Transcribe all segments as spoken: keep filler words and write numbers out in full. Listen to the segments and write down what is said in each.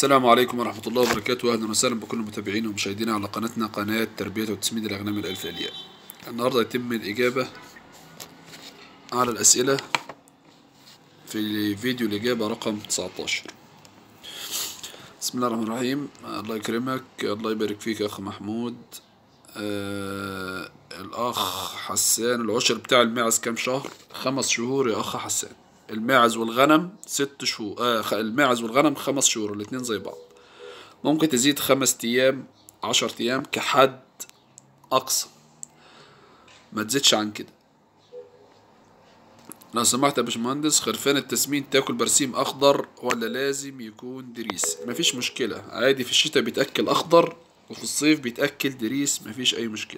السلام عليكم ورحمة الله وبركاته. أهلا وسهلا بكل متابعينا ومشاهدينا على قناتنا قناة تربية وتسميد الأغنام الألف ألياف. النهاردة يتم الإجابة على الأسئلة في فيديو الإجابة رقم تسعتاشر. بسم الله الرحمن الرحيم. الله يكرمك، الله يبارك فيك يا أخ محمود. آه الأخ حسان، العشر بتاع الماعز كام شهر؟ خمس شهور يا أخ حسان. الماعز والغنم ست شهور. آه الماعز والغنم خمس شهور، الاتنين زي بعض. ممكن تزيد خمس أيام عشر أيام كحد أقصى، ما تزيدش عن كده. لو سمحت يا باشمهندس، خرفان التسمين تاكل برسيم أخضر ولا لازم يكون دريس؟ مفيش مشكلة، عادي. في الشتاء بيتأكل أخضر وفي الصيف بيتأكل دريس، مفيش أي مشكلة.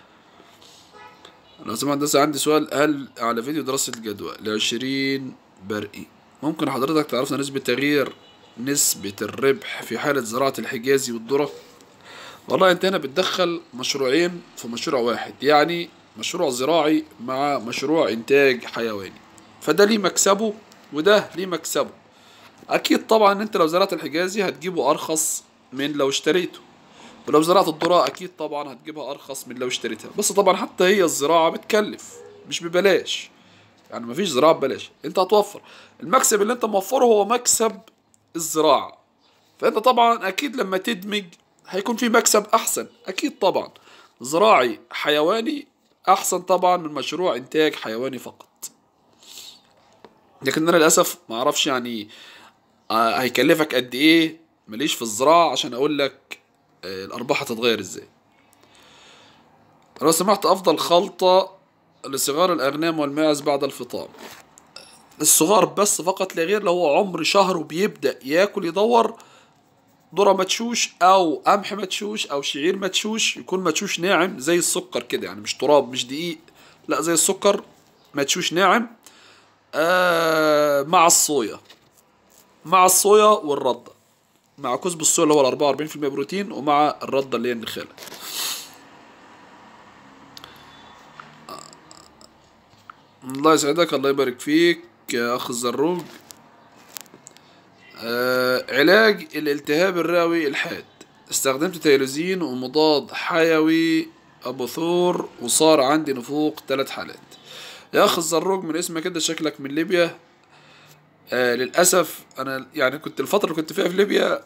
لو سمحت بس عندي سؤال، هل على فيديو دراسة الجدوى لعشرين برقي ممكن حضرتك تعرفنا نسبة تغيير نسبة الربح في حالة زراعة الحجازي والذرة؟ والله انت هنا بتدخل مشروعين في مشروع واحد، يعني مشروع زراعي مع مشروع انتاج حيواني، فده ليه مكسبه وده ليه مكسبه. اكيد طبعا انت لو زرعت الحجازي هتجيبه ارخص من لو اشتريته، ولو زرعت الذرة اكيد طبعا هتجيبها ارخص من لو اشتريتها. بس طبعا حتى هي الزراعة بتكلف، مش ببلاش، يعني مفيش زراعة ببلاش، انت هتوفر. المكسب اللي انت موفره هو مكسب الزراعة، فانت طبعا اكيد لما تدمج هيكون في مكسب احسن. اكيد طبعا زراعي حيواني احسن طبعا من مشروع انتاج حيواني فقط. لكن انا للاسف ما اعرفش يعني آه هيكلفك قد ايه، ماليش في الزراعة عشان اقول لك آه الارباح هتتغير ازاي. لو سمحت، افضل خلطة لصغار الاغنام والماعز بعد الفطام؟ الصغار بس فقط لا غير. لو هو عمر شهر وبيبدأ ياكل يدور، ذرة مدشوش او قمح مدشوش او شعير مدشوش، يكون مدشوش ناعم زي السكر كده، يعني مش تراب مش دقيق، لا زي السكر مدشوش ناعم. آه مع الصويا، مع الصويا والردة، مع كسب الصويا اللي هو الأربعة وأربعين في المية بروتين، ومع الردة اللي هي النخالة. الله يسعدك، الله يبارك فيك يا أخ الزروج. آه علاج الالتهاب الرئوي الحاد، استخدمت تيلوزين ومضاد حيوي أبو ثور وصار عندي نفوق ثلاث حالات. يا أخ الزروج، من اسمك كده شكلك من ليبيا. آه للأسف أنا يعني كنت الفترة اللي كنت فيها في ليبيا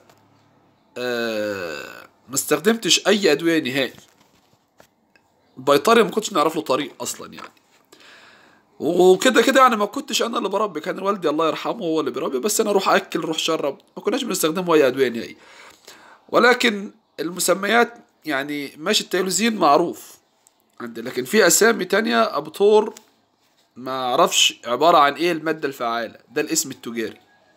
آه ما استخدمتش أي أدوية نهائي. البيطري ما كنتش نعرف له طريق أصلا يعني، وكده كده يعني ما كنتش انا اللي بربي، كان والدي الله يرحمه هو اللي بيربي، بس انا اروح اكل اروح شرب، ما كناش بنستخدمه اي ادويه نهائي. ولكن المسميات يعني ماشي، التيلوزين معروف عندي، لكن في اسامي تانية ابطور ما اعرفش عباره عن ايه الماده الفعاله. ده الاسم التجاري،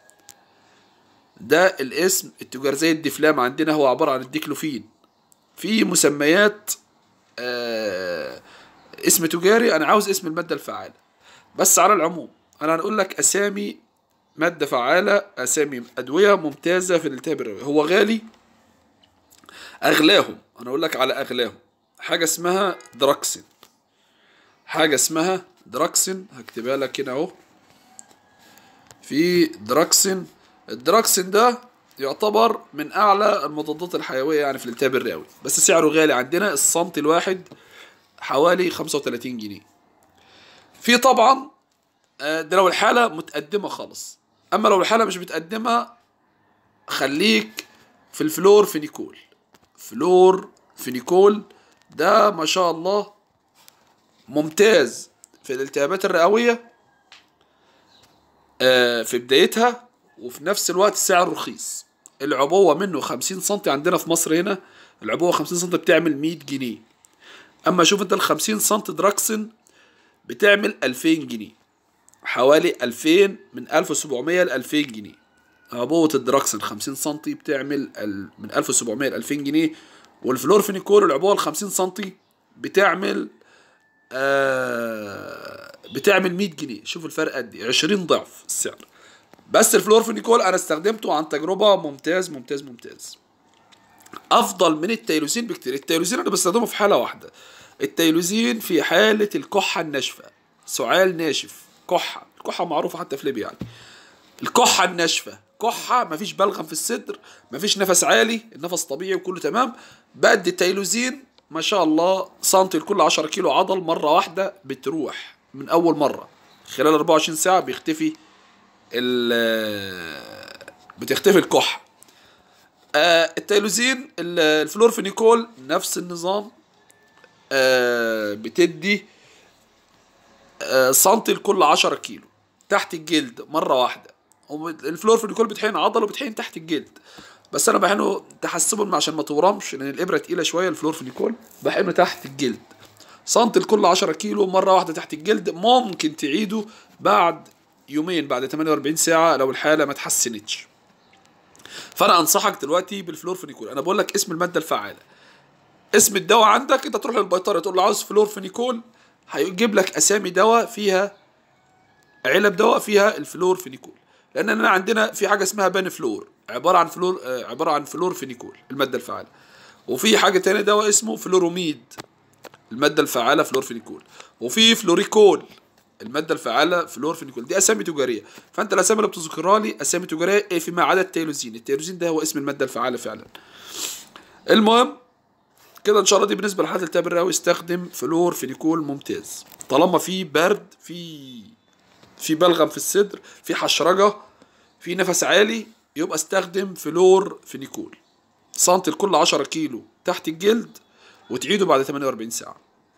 ده الاسم التجاري. زي الدفلام عندنا هو عباره عن الديكلوفين. في مسميات آه اسم تجاري، انا عاوز اسم الماده الفعاله. بس على العموم انا هنقول لك اسامي مادة فعالة، اسامي ادوية ممتازة في الالتهاب الرئوي. هو غالي، اغلاهم انا اقول لك على اغلاهم حاجة اسمها دراكسين، حاجة اسمها دراكسين هكتبها لك هنا اهو. في دراكسين، الدراكسين ده يعتبر من اعلى المضادات الحيوية يعني في الالتهاب الرئوي، بس سعره غالي عندنا. السنتي الواحد حوالي خمسة وتلاتين جنيه. في طبعا ده لو الحالة متقدمة خالص، أما لو الحالة مش متقدمة خليك في الفلور فينيكول. فلور فينيكول ده ما شاء الله ممتاز في الالتهابات الرئوية في بدايتها، وفي نفس الوقت سعر رخيص. العبوة منه خمسين سنتي عندنا في مصر هنا، العبوة خمسين سنتي بتعمل مية جنيه. أما شوف أنت الخمسين سنتي دراكسن بتعمل ألفين جنيه، حوالي ألفين، من ألف وسبعمية ل ألفين جنيه. عبوة الدراكسن خمسين سنتي بتعمل من ألف وسبعمية ل ألفين جنيه. والفلورفينيكول العبوة ال خمسين سنتي بتعمل آه بتعمل مية جنيه. شوف الفرق قد ايه، عشرين ضعف السعر. بس الفلورفينيكول انا استخدمته عن تجربة، ممتاز ممتاز ممتاز، افضل من التيلوزين بكتير. التيلوزين انا بستخدمه في حالة واحدة، التيلوزين في حالة الكحة الناشفة، سعال ناشف، كحة، الكحة معروفة حتى في ليبيا يعني، الكحة الناشفة كحه، مفيش بلغم في الصدر، مفيش نفس عالي، النفس طبيعي وكله تمام، بدي التيلوزين ما شاء الله سنتي لكل عشرة كيلو عضل مره واحده بتروح من اول مره، خلال أربعة وعشرين ساعه بيختفي ال بتختفي الكحه. آه التيلوزين الفلورفينيكول نفس النظام، آه بتدي آه سنتي لكل عشرة كيلو تحت الجلد مره واحده. الفلورفينيكول بتحين عضل وبتحين تحت الجلد، بس انا بحينه تحسبا عشان ما تورمش لان الابره تقيله شويه. الفلورفينيكول بحينه تحت الجلد سنتي لكل عشرة كيلو مره واحده تحت الجلد. ممكن تعيده بعد يومين، بعد ثمانية وأربعين ساعه لو الحاله ما اتحسنتش. فانا انصحك دلوقتي بالفلورفينيكول. انا بقول لك اسم الماده الفعاله، اسم الدواء عندك، انت تروح للبيطري تقول له عاوز فلورفينيكول، هيجيب لك اسامي دواء فيها علب دواء فيها الفلورفينيكول. لاننا عندنا في حاجه اسمها بانفلور عباره عن فلور آه عباره عن فلورفينيكول الماده الفعاله، وفي حاجه تانية دواء اسمه فلوروميد الماده الفعاله فلورفينيكول، وفي فلوريكول الماده الفعاله فلورفينيكول. دي اسامي تجاريه، فانت الاسامي اللي بتذكرها لي اسامي تجاريه إيه فيما عدا التيلوزين. التيلوزين ده هو اسم الماده الفعاله فعلا. المهم كده ان شاء الله دي بالنسبه لحالات التهاب الرئوي استخدم فلورفينيكول ممتاز. طالما في برد، في في بلغم في الصدر، في حشرجه، في نفس عالي، يبقى استخدم فلورفينيكول سنتي لكل عشرة كيلو تحت الجلد وتعيده بعد ثمانية وأربعين ساعه.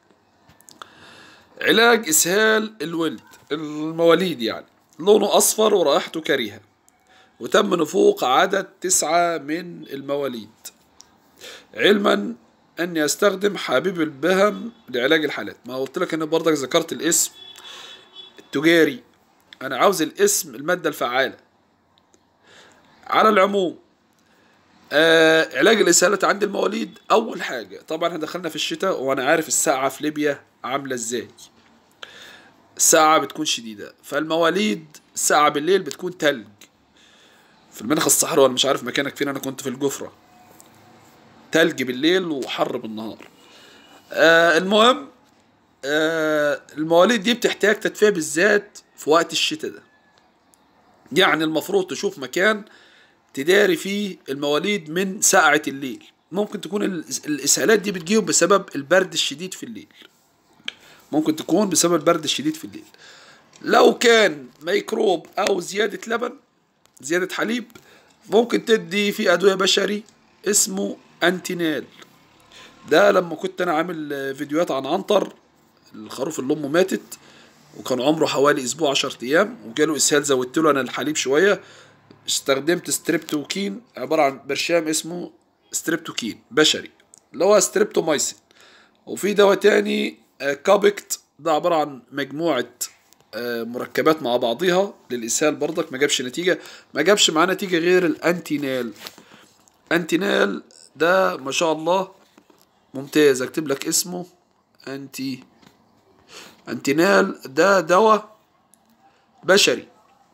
علاج اسهال الولد المواليد يعني، لونه اصفر ورائحته كريهه، وتم نفوق عدد تسعة من المواليد، علما اني استخدم حبيب البهم لعلاج الحالات. ما قلت لك ان برضك ذكرت الاسم التجاري، انا عاوز الاسم الماده الفعاله. على العموم آه علاج الاسهالات عند المواليد، اول حاجه طبعا احنا دخلنا في الشتاء وانا عارف السقعه في ليبيا عامله ازاي، السقعه بتكون شديده، فالمواليد السقعه بالليل بتكون تلج في المناخ الصحراوي. ولا مش عارف مكانك فين، انا كنت في الجفره، تلج بالليل وحر بالنهار. آه المهم آه المواليد دي بتحتاج تدفئة بالذات في وقت الشتاء ده، يعني المفروض تشوف مكان تداري فيه المواليد من سقعة الليل. ممكن تكون الإسهالات دي بتجيهم بسبب البرد الشديد في الليل، ممكن تكون بسبب البرد الشديد في الليل. لو كان ميكروب أو زيادة لبن، زيادة حليب، ممكن تدي في أدوية بشري اسمه أنتينال. ده لما كنت أنا عامل فيديوهات عن عنتر الخروف اللي أمه ماتت وكان عمره حوالي أسبوع عشرة أيام وجاله إسهال، زودت له أنا الحليب شوية، استخدمت ستريبتوكين عبارة عن برشام اسمه ستريبتوكين بشري اللي هو ستريبتومايسين. وفي دواء تاني كابكت، ده عبارة عن مجموعة مركبات مع بعضها للإسهال، برضك ما جابش نتيجة، ما جابش معاه نتيجة غير الأنتينال. أنتينال ده ما شاء الله ممتاز، اكتب لك اسمه أنتي أنتينال. ده دواء بشري،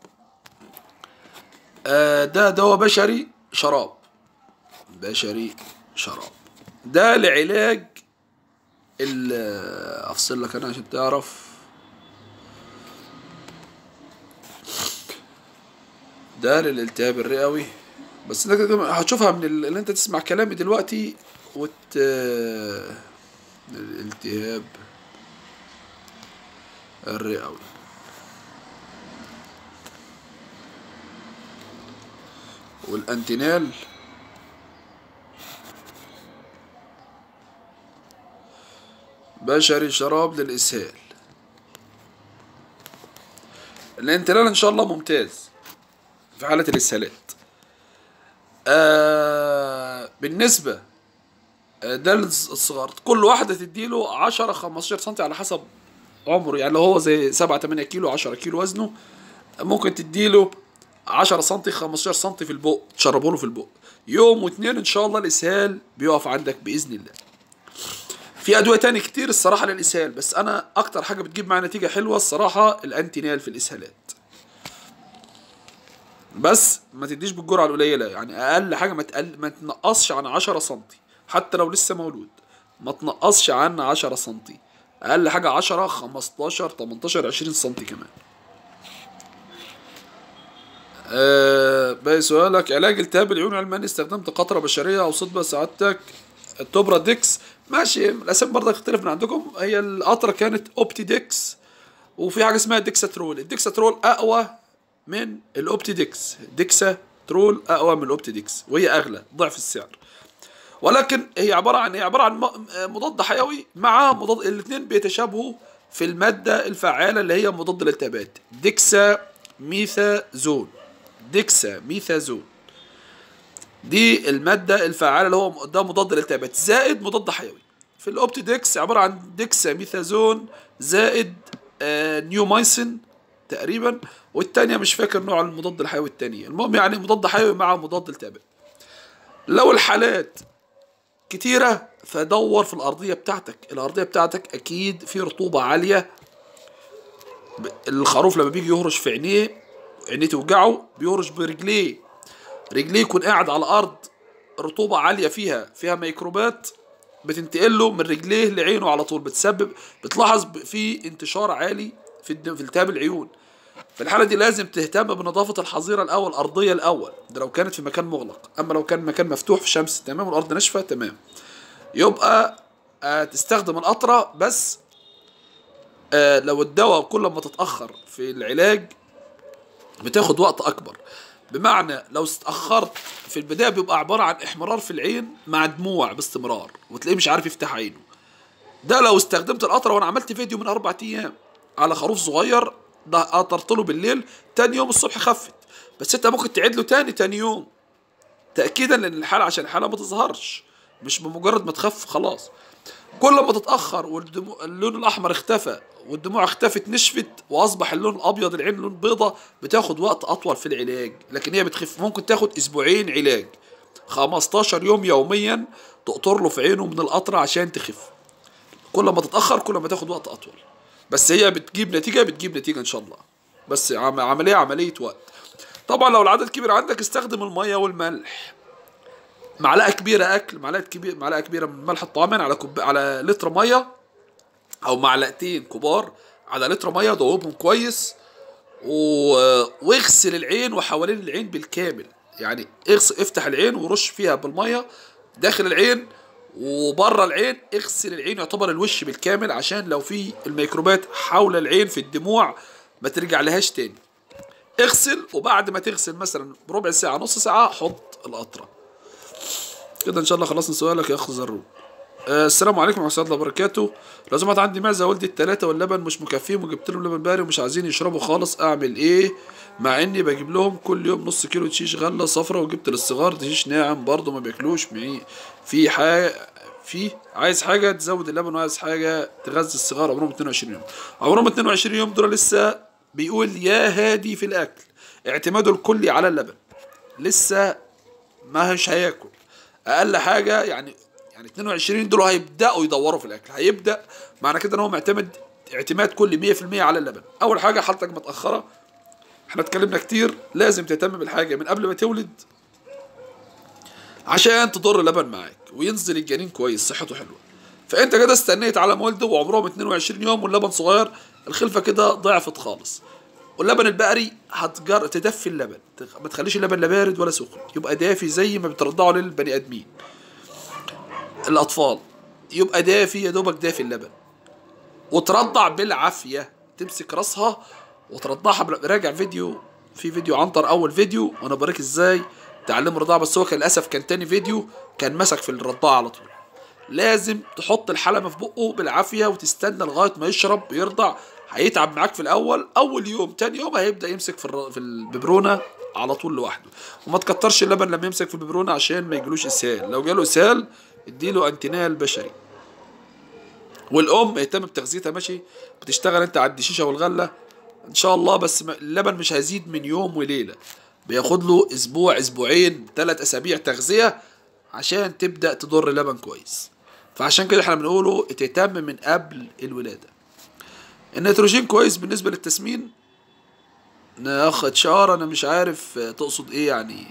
آه ده دواء بشري شراب، بشري شراب، ده لعلاج ال افصل لك انا عشان تعرف. ده للالتهاب الرئوي، بس انت هتشوفها من اللي انت تسمع كلامي دلوقتي وت الالتهاب الرئوي. والانتينال بشري شراب للإسهال. الانتينال ان شاء الله ممتاز في حالة الإسهالات. آه بالنسبة ده للصغار، كل واحدة تديله عشرة خمستاشر سنتي على حسب عمره، يعني لو هو زي سبعة تمانية كيلو عشرة كيلو وزنه، ممكن تديله عشرة سنتي خمستاشر سنتي في البق، تشربه له في البق يوم واتنين ان شاء الله الإسهال بيقف عندك بإذن الله. في أدوية تاني كتير الصراحة للإسهال، بس أنا أكتر حاجة بتجيب معايا نتيجة حلوة الصراحة الأنتينال في الإسهالات. بس ما تديش بالجرعة القليلة، يعني أقل حاجة ما تقل ما تنقصش عن عشرة سنتي، حتى لو لسه مولود ما تنقصش عن عشرة سنتي، أقل حاجة عشرة خمستاشر تمنتاشر عشرين سنتي كمان. آه باقي سؤالك، علاج التهاب العيون علماني استخدمت قطرة بشرية أو صدبة سعادتك؟ التوبرا ديكس ماشي، الأسامي برضه تختلف من عندكم. هي القطرة كانت أوبتي ديكس، وفي حاجة اسمها ديكساترول. الديكساترول أقوى من الأوبتي ديكس، ديكساترول أقوى من الأوبتي ديكس وهي أغلى ضعف السعر، ولكن هي عبارة عن هي عبارة عن مضاد حيوي مع مضاد، الاثنين بيتشابهوا في المادة الفعالة اللي هي مضاد للالتهابات، ديكسا ميثازون. ديكسا ميثازون دي المادة الفعالة اللي هو ده مضاد للالتهابات زائد مضاد حيوي. في الاوبتيدكس عبارة عن ديكسا ميثازون زائد آه نيومايسين تقريبا، والتانية مش فاكر نوع المضاد الحيوي التانية. المهم يعني مضاد حيوي مع مضاد التهابات. لو الحالات كتيرة فدور في الأرضية بتاعتك، الأرضية بتاعتك أكيد في رطوبة عالية. الخروف لما بيجي يهرش في عينيه، عينيه توجعه، بيهرش برجليه، رجليه يكون قاعد على الأرض، رطوبة عالية فيها فيها ميكروبات بتنتقل له من رجليه لعينه على طول، بتسبب بتلاحظ في انتشار عالي في في التهاب العيون. في الحالة دي لازم تهتم بنظافة الحظيرة الأول، الأرضية الأول، ده لو كانت في مكان مغلق. أما لو كان مكان مفتوح في شمس تمام والأرض ناشفة تمام، يبقى آه تستخدم القطرة بس. آه لو الدواء كل ما تتأخر في العلاج بتاخد وقت أكبر، بمعنى لو اتأخرت في البداية بيبقى عبارة عن احمرار في العين مع دموع باستمرار وتلاقيه مش عارف يفتح عينه. ده لو استخدمت القطرة، وأنا عملت فيديو من أربع أيام على خروف صغير، ده قطرت له بالليل، تاني يوم الصبح خفت، بس أنت ممكن تعيد له تاني تاني يوم تأكيدا لأن الحالة عشان الحالة ما تظهرش، مش بمجرد ما تخف خلاص. كل ما تتأخر واللون الأحمر اختفى والدموع اختفت نشفت وأصبح اللون الأبيض العين لون بيضة، بتاخد وقت أطول في العلاج، لكن هي بتخف. ممكن تاخد أسبوعين علاج، خمستاشر يوم يوميا تقطر له في عينه من القطرة عشان تخف. كل ما تتأخر كل ما تاخد وقت أطول، بس هي بتجيب نتيجة بتجيب نتيجة إن شاء الله، بس عملية عملية وقت. طبعا لو العدد كبير عندك استخدم المية والملح، معلقة كبيرة أكل، معلقة كبيرة معلقة كبيرة من ملح الطعامان على كوب على لتر مية، أو معلقتين كبار على لتر مية، دوبهم كويس و... واغسل العين وحوالين العين بالكامل، يعني اغسل افتح العين ورش فيها بالمية داخل العين وبره العين، اغسل العين يعتبر الوش بالكامل عشان لو في الميكروبات حول العين في الدموع ما ترجع لهاش تاني. اغسل، وبعد ما تغسل مثلا بربع ساعة نص ساعة حط القطرة. كده ان شاء الله خلصنا سؤالك يا اخ زروق. آه السلام عليكم ورحمه الله وبركاته. لو سمعت عندي معزه ولدي الثلاثه واللبن مش مكفيهم وجبت لهم لبن باري ومش عايزين يشربوا خالص، اعمل ايه؟ مع اني بجيب لهم كل يوم نص كيلو تشيش غله صفرا، وجبت للصغار تشيش ناعم برضه ما بياكلوش. معي في حاجه في عايز حاجه تزود اللبن وعايز حاجه تغذي الصغار عمرهم اتنين وعشرين يوم. عمرهم اتنين وعشرين يوم دول لسه بيقول يا هادي في الاكل، اعتماده الكلي على اللبن، لسه ما هش هياكل. اقل حاجه يعني يعني اتنين وعشرين دول هيبداوا يدوروا في الاكل، هيبدا معنى كده ان هو معتمد اعتماد كلي مية في المية على اللبن. اول حاجه حالتك متاخره، احنا اتكلمنا كتير، لازم تهتم بالحاجه من قبل ما تولد عشان تضر اللبن معاك وينزل الجنين كويس صحته حلوه. فانت كده استنيت على ما ولده وعمرهم اتنين وعشرين يوم واللبن صغير، الخلفه كده ضعفت خالص. واللبن البقري هتجر تدفي اللبن، ما تخليش اللبن لا بارد ولا سخن، يبقى دافي زي ما بترضعه للبني ادمين الاطفال، يبقى دافي يا دوبك دافي اللبن، وترضع بالعافيه، تمسك راسها وترضعها. راجع فيديو، في فيديو عنتر اول فيديو وانا بوريك ازاي تعلم الرضاعه، بس هو كان للاسف كان تاني فيديو كان مسك في الرضاعه على طول. لازم تحط الحلمه في بقه بالعافيه وتستنى لغايه ما يشرب ويرضع. هيتعب معاك في الاول، اول يوم تاني يوم هيبدا يمسك في الر... في الببرونه على طول لوحده. وما تكترش اللبن لما يمسك في الببرونه عشان ما يجيلوش اسهال، لو جاله اسهال اديله انتينال بشري. والام اهتم بتغذيتها، ماشي بتشتغل انت على الدشيشه والغله ان شاء الله، بس اللبن مش هيزيد من يوم وليله، بياخد له اسبوع اسبوعين ثلاث اسابيع تغذيه عشان تبدا تضر لبن كويس. فعشان كده احنا بنقوله تهتم من قبل الولاده. النيتروجين كويس بالنسبه للتسمين. ناخد شعار، انا مش عارف تقصد ايه يعني.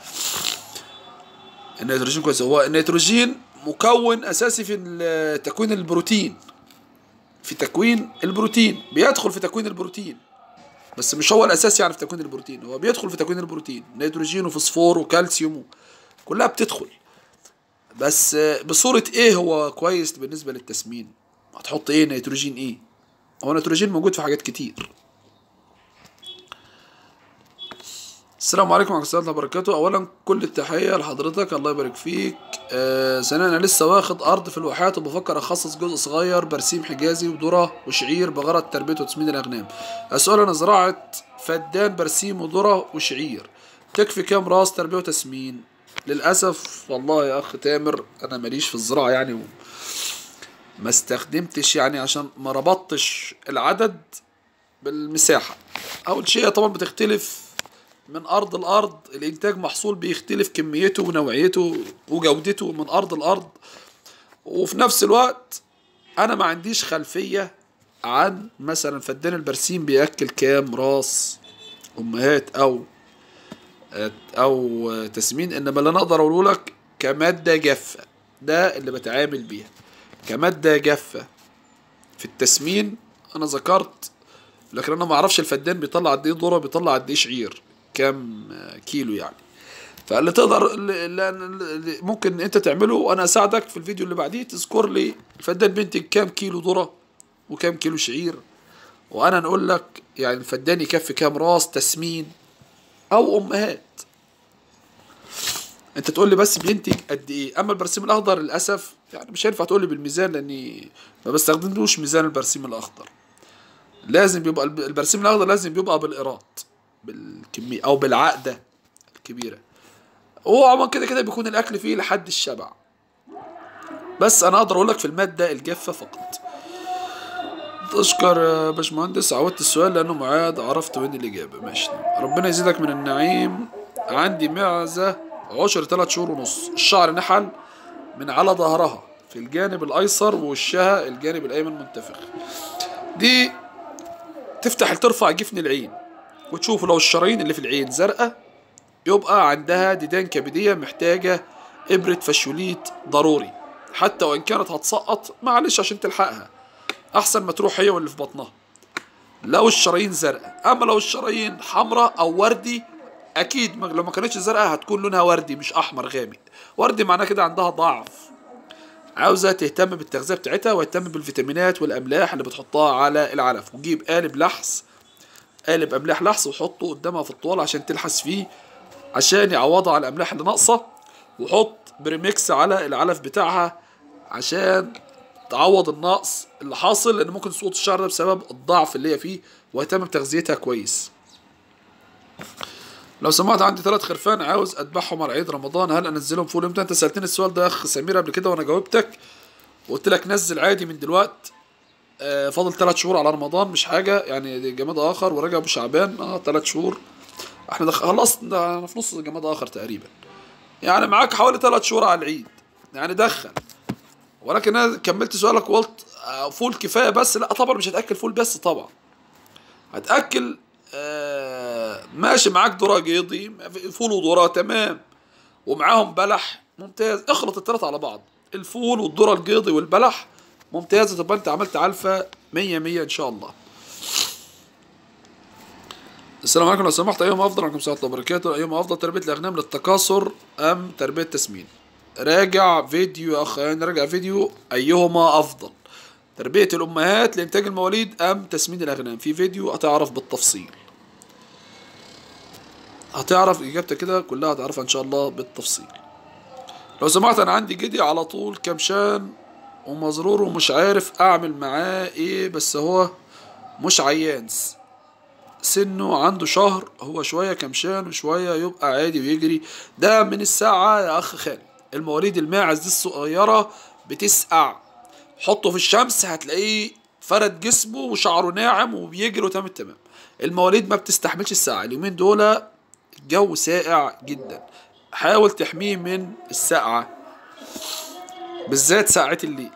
النيتروجين كويس، هو النيتروجين مكون اساسي في تكوين البروتين، في تكوين البروتين بيدخل في تكوين البروتين، بس مش هو الاساس يعني في تكوين البروتين، هو بيدخل في تكوين البروتين، نيتروجين وفوسفور وكالسيوم كلها بتدخل. بس بصورة ايه هو كويس بالنسبة للتسمين؟ هتحط ايه؟ نيتروجين ايه؟ هو نيتروجين موجود في حاجات كتير. السلام عليكم ورحمة الله وبركاته. أولا كل التحية لحضرتك، الله يبارك فيك. آه ثانيا أنا لسه واخد أرض في الواحات وبفكر أخصص جزء صغير برسيم حجازي وذرة وشعير بغرض تربية وتسمين الأغنام. السؤال أنا زراعة فدان برسيم وذرة وشعير تكفي كام راس تربية وتسمين؟ للأسف والله يا أخ تامر أنا ماليش في الزراعة يعني، ما استخدمتش يعني عشان ما ربطتش العدد بالمساحة. أول شيء طبعا بتختلف من أرض لأرض، الإنتاج محصول بيختلف كميته ونوعيته وجودته من أرض لأرض. وفي نفس الوقت أنا ما عنديش خلفية عن مثلا فدان البرسيم بيأكل كام راس أمهات أو أو تسمين، إنما اللي أنا أقدر أقوله لك كمادة جافة ده اللي بتعامل بيها كمادة جافة في التسمين. أنا ذكرت لكن أنا ما أعرفش الفدان بيطلع قد إيه ذرة، بيطلع قد إيه شعير، كام كيلو يعني. فاللي تقدر اللي ممكن انت تعمله وانا اساعدك في الفيديو اللي بعديه تذكر لي الفدان بينتج كام كيلو ذرة وكام كيلو شعير، وانا نقول لك يعني الفدان يكفي كام راس تسمين او امهات. انت تقول لي بس بينتج قد ايه. اما البرسيم الاخضر للاسف يعني مش هينفع تقول لي بالميزان لاني ما بستخدملوش ميزان. البرسيم الاخضر لازم بيبقى البرسيم الاخضر لازم بيبقى بالايراد بالكمية او بالعقدة الكبيرة، هو عموما كده كده بيكون الاكل فيه لحد الشبع. بس انا اقدر اقول لك في المادة الجافة فقط. تشكر يا باشمهندس، عودت السؤال لانه معاد عرفت وين الاجابة. ماشي، ربنا يزيدك من النعيم. عندي معزة عشر ثلاث شهور ونص، الشعر نحل من على ظهرها في الجانب الايسر ووشها الجانب الايمن منتفخ. دي تفتح ترفع جفن العين وتشوف لو الشرايين اللي في العين زرقاء يبقى عندها ديدان كبدية محتاجة إبرة فاشوليت ضروري، حتى وإن كانت هتسقط معلش عشان تلحقها، أحسن ما تروح هي واللي في بطنها لو الشرايين زرقاء. أما لو الشرايين حمراء أو وردي، أكيد لو ما كانتش زرقاء هتكون لونها وردي مش أحمر غامق. وردي معناه كده عندها ضعف، عاوزة تهتم بالتغذية بتاعتها وتهتم بالفيتامينات والأملاح اللي بتحطها على العلف. وجيب قالب لحس قالب أملاح لحس وحطه قدامها في الطوال عشان تلحس فيه عشان يعوضها على الأملاح اللي ناقصة، وحط بريميكس على العلف بتاعها عشان تعوض النقص اللي حاصل، لأن ممكن سقوط الشعر ده بسبب الضعف اللي هي فيه، واهتم بتغذيتها كويس. لو سمعت عندي ثلاث خرفان عاوز أذبحهم على عيد رمضان، هل أنزلهم فول امتى؟ أنت سألتني السؤال ده يا أخ سمير قبل كده وأنا جاوبتك وقلت لك نزل عادي من دلوقت. آه فاضل ثلاث شهور على رمضان مش حاجة يعني، جماد آخر ورجب وشعبان اه ثلاث شهور، احنا دخ... خلاص انا في نص جماد آخر تقريبا، يعني معاك حوالي ثلاث شهور على العيد يعني دخل. ولكن انا كملت سؤالك وقلت فول كفايه بس، لا طبعا مش هتاكل فول بس، طبعا هتاكل آه ماشي معاك ذره جيضي فول وذره تمام ومعاهم بلح ممتاز، اخلط الثلاثه على بعض الفول والذره الجيضي والبلح ممتاز، تبقى انت عملت علفه مية مية ان شاء الله. السلام عليكم، لو سمحت ايهما افضل؟ عليكم السلام ورحمه الله وبركاته. ايهما افضل تربيه الاغنام للتكاثر ام تربيه تسمين؟ راجع فيديو يا اخ، يعني راجع فيديو ايهما افضل تربيه الامهات لانتاج المواليد ام تسمين الاغنام، في فيديو هتعرف بالتفصيل، هتعرف اجابتك كده كلها هتعرفها ان شاء الله بالتفصيل. لو سمحت انا عندي جدي على طول كمشان ومزرور ومش عارف اعمل معاه ايه، بس هو مش عيان، سنه عنده شهر، هو شوية كمشان وشوية يبقى عادي ويجري. ده من الساعة يا أخ خالد، المواليد الماعز دي الصغيرة بتسقع، حطه في الشمس هتلاقيه فرد جسمه وشعره ناعم وبيجري وتمام التمام. المواليد ما بتستحملش الساعة، اليومين دول الجو ساقع جدا، حاول تحميه من السقعة بالذات ساعة الليل.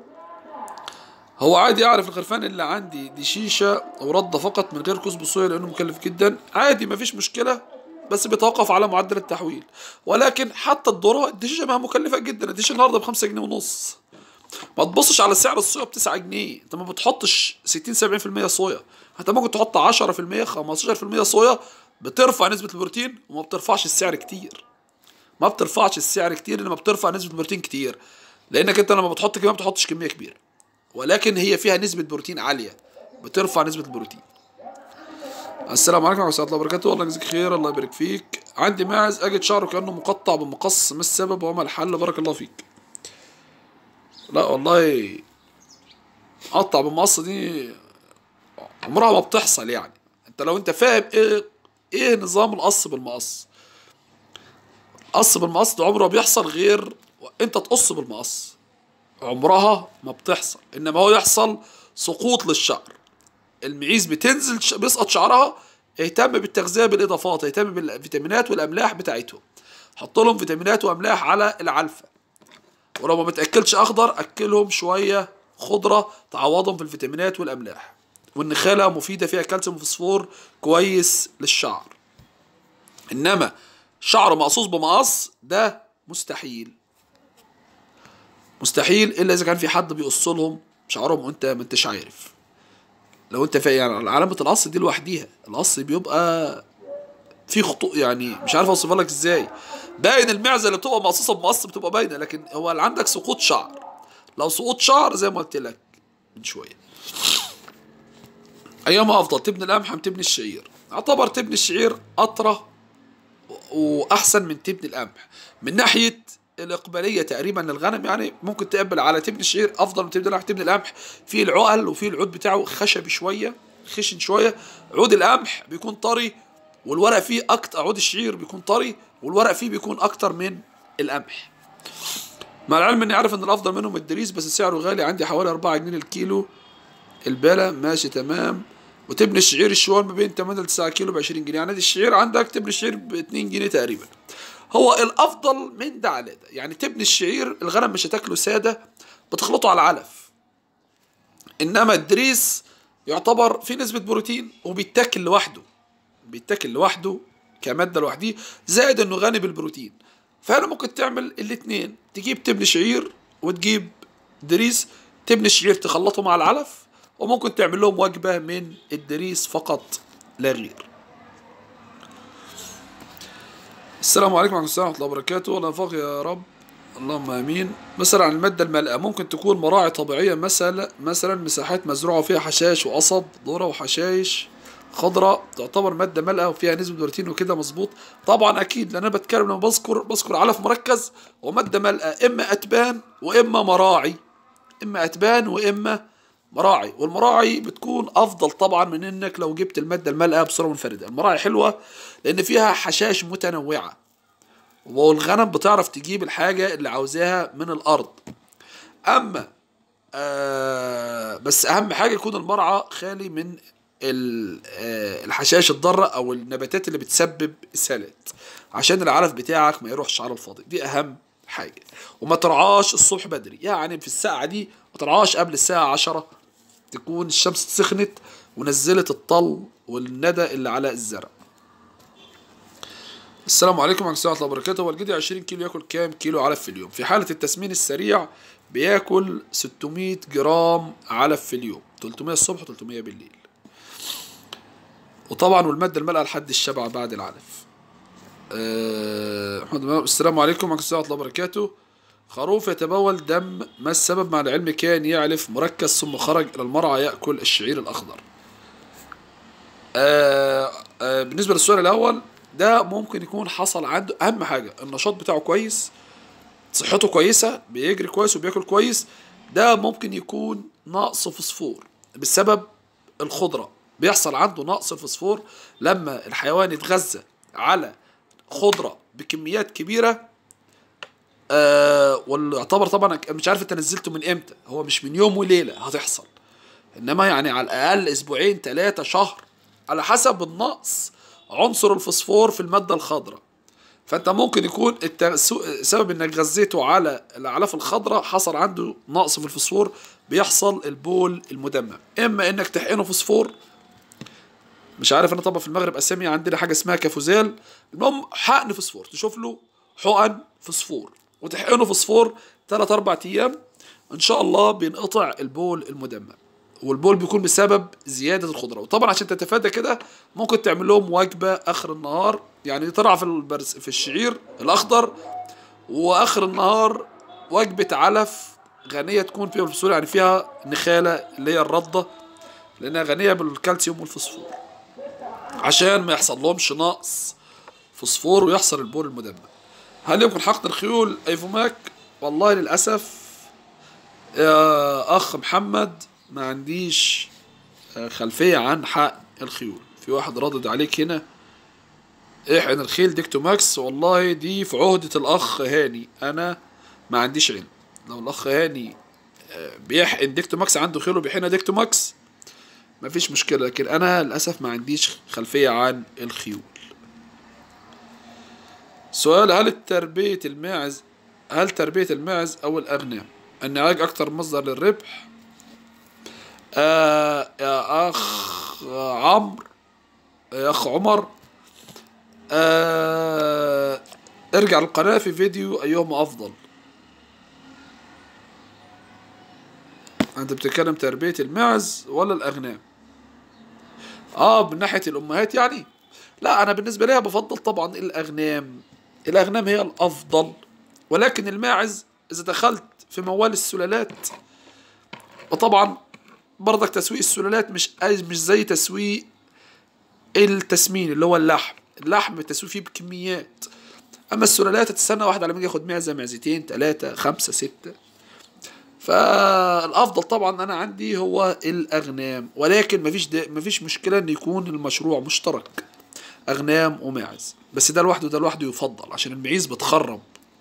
هو عادي اعرف الخرفان اللي عندي دي شيشة ورده فقط من غير كسب صويا لانه مكلف جدا، عادي مفيش مشكلة، بس بيتوقف على معدل التحويل. ولكن حتى الذرة الدشيشة ما مكلفة جدا، الدشيشة النهارده بخمسة جنيه ونص، ما تبصش على سعر الصويا بتسعة جنيه، انت ما بتحطش ستين سبعين في المية صويا، انت ممكن تحط عشرة في المية خمستاشر في المية صويا، بترفع نسبة البروتين وما بترفعش السعر كتير. ما بترفعش السعر كتير انما بترفع نسبة البروتين كتير، لانك انت لما بتحط كمية ما بتحطش كمية كبيرة، ولكن هي فيها نسبة بروتين عالية بترفع نسبة البروتين. السلام عليكم ورحمة الله وبركاته. الله يجزيك خير، الله يبارك فيك. عندي ماعز اجد شعره كأنه مقطع بمقص، ما السبب وما الحل؟ بارك الله فيك. لا والله قطع بالمقص دي عمرها ما بتحصل. يعني انت لو انت فاهم ايه ايه نظام القص بالمقص، قص بالمقص ده عمره ما بيحصل غير انت تقص بالمقص، عمرها ما بتحصل. انما هو يحصل سقوط للشعر، المعيز بتنزل ش... بيسقط شعرها. اهتم بالتغذية بالاضافات، اهتم بالفيتامينات والاملاح بتاعتهم، حط لهم فيتامينات واملاح على العلفة. ولو ما بتاكلش اخضر اكلهم شوية خضرة تعوضهم في الفيتامينات والاملاح. والنخالة مفيدة، فيها كالسيوم وفوسفور كويس للشعر. انما شعر مقصوص بمقص ده مستحيل، مستحيل الا اذا كان في حد بيقص لهم شعرهم وانت ما انتش عارف. لو انت فاهم يعني علامة القص دي لوحديها، القص بيبقى في خطوط، يعني مش عارف اوصفها لك ازاي. باين المعزة اللي بتبقى مقصوصة بمقص بتبقى باينة، لكن هو اللي عندك سقوط شعر. لو سقوط شعر زي ما قلت لك من شوية. ايهما افضل، تبني القمح ام تبني الشعير؟ اعتبر تبني الشعير اطرى واحسن من تبني القمح من ناحيه الاقباليه تقريبا للغنم. يعني ممكن تقبل على تبني الشعير افضل من تبني القمح. تبني القمح فيه العقل وفيه العود بتاعه خشبي شويه، خشن شويه. عود القمح بيكون طري والورق فيه اكتر، عود الشعير بيكون طري والورق فيه بيكون اكتر من القمح. مع العلم اني عارف ان الافضل منهم الدريس، بس سعره غالي، عندي حوالي أربعة جنيه الكيلو. البالة ماشي تمام. وتبني الشعير الشوال ما بين تمانية ل تسعة كيلو ب عشرين جنيه. يعني الشعير عندك تبني الشعير ب اتنين جنيه تقريبا. هو الافضل من ده على ده. يعني تبني الشعير الغنم مش هتاكله ساده، بتخلطه على العلف. انما الدريس يعتبر في نسبه بروتين وبيتاكل لوحده، بيتاكل لوحده كماده لوحديه، زائد انه غني بالبروتين. فانا ممكن تعمل الاثنين، تجيب تبني شعير وتجيب دريس. تبني الشعير تخلطهم على العلف، وممكن تعمل لهم وجبة من الدريس فقط لا غير. السلام عليكم ورحمة الله وبركاته. الله يوفقك يا رب، اللهم امين. مثلا عن المادة المالئة، ممكن تكون مراعي طبيعية، مثلا مثلا مساحات مزروعة فيها حشائش وقصب ذرة وحشائش خضراء، تعتبر مادة مالئة وفيها نسبة بروتين وكده، مظبوط؟ طبعا اكيد، لان انا بتكلم لما بذكر بذكر علف مركز ومادة مالئة، اما اتبان واما مراعي، اما اتبان واما مراعي. والمراعي بتكون افضل طبعا من انك لو جبت الماده المالئه بصوره منفرده. المراعي حلوه لان فيها حشائش متنوعه، والغنم بتعرف تجيب الحاجه اللي عاوزاها من الارض. اما آه بس اهم حاجه يكون المرعى خالي من آه الحشائش الضاره او النباتات اللي بتسبب اسهالات، عشان العلف بتاعك ما يروحش على الفاضي. دي اهم حاجه. وما ترعاش الصبح بدري، يعني في الساعه دي ما ترعاش قبل الساعه عشرة، تكون الشمس سخنت ونزلت الطل والندى اللي على الزرع. السلام عليكم ورحمة الله وبركاته. والجدي عشرين كيلو ياكل كام كيلو علف في اليوم؟ في حالة التسمين السريع بياكل ستمية جرام علف في اليوم، تلتمية الصبح وتلتمية بالليل. وطبعا والمادة المالئة لحد الشبع بعد العلف. أه السلام عليكم ورحمة الله وبركاته. خروف يتبول دم، ما السبب؟ مع العلم كان يعلف مركز ثم خرج إلى المرعى يأكل الشعير الأخضر. آه آه بالنسبة للسؤال الأول ده، ممكن يكون حصل عنده أهم حاجة النشاط بتاعه كويس، صحته كويسة، بيجري كويس وبياكل كويس. ده ممكن يكون نقص فوسفور بسبب الخضرة. بيحصل عنده نقص فوسفور لما الحيوان يتغذى على خضرة بكميات كبيرة. آه ويعتبر طبعا مش عارف انت نزلته من امتى، هو مش من يوم وليلة هتحصل، انما يعني على الاقل اسبوعين ثلاثة شهر على حسب النقص عنصر الفوسفور في المادة الخضراء. فانت ممكن يكون سبب انك غذيته على الاعلاف الخضراء حصل عنده نقص في الفوسفور، بيحصل البول المدمم. اما انك تحقنه فوسفور، مش عارف انا طبعا في المغرب اسامي، عندنا حاجه اسمها كافوزال، المهم حقن فوسفور، تشوف له حقن فوسفور وتحقنه فوسفور ثلاث اربع ايام ان شاء الله بينقطع البول المدمم. والبول بيكون بسبب زيادة الخضرة. وطبعا عشان تتفادى كده ممكن تعمل لهم وجبة آخر النهار، يعني ترعى في البرس في الشعير الأخضر، وآخر النهار وجبة علف غنية تكون فيها بالفوسفور، يعني فيها نخالة اللي هي الردة، لأنها غنية بالكالسيوم والفوسفور، عشان ما يحصل لهمش نقص فوسفور ويحصل البول المدمر. هل يمكن حقن الخيول ايفوماك؟ والله للأسف يا أخ محمد ما عنديش خلفية عن حقن الخيول. في واحد ردد عليك هنا احقن الخيل ديكتوماكس، والله دي في عهدة الأخ هاني، أنا ما عنديش علم. لو الأخ هاني بيحقن ديكتوماكس، عنده خيل وبيحقنها ديكتوماكس، مفيش مشكلة، لكن أنا للأسف ما عنديش خلفية عن الخيول. سؤال: هل تربية الماعز هل تربية الماعز أو الأغنام النعاج أكتر مصدر للربح؟ آه يا أخ عمرو، يا أخ عمر، آه ارجع للقناة في فيديو أيهما أفضل. أنت بتتكلم تربية الماعز ولا الأغنام؟ آه من ناحية الأمهات يعني؟ لا، أنا بالنسبة لي بفضل طبعا الأغنام. الأغنام هي الأفضل، ولكن الماعز إذا دخلت في موال السلالات، وطبعا برضك تسويق السلالات مش مش زي تسويق التسمين اللي هو اللحم. اللحم التسويق فيه بكميات، أما السلالات تستنى واحد على ما يجي ياخد معزة معزتين تلاتة خمسة ستة. فالأفضل طبعا أنا عندي هو الأغنام، ولكن مفيش مفيش مشكلة إن يكون المشروع مشترك أغنام وماعز، بس ده لوحده ده لوحده يفضل عشان المعيز بتخرب.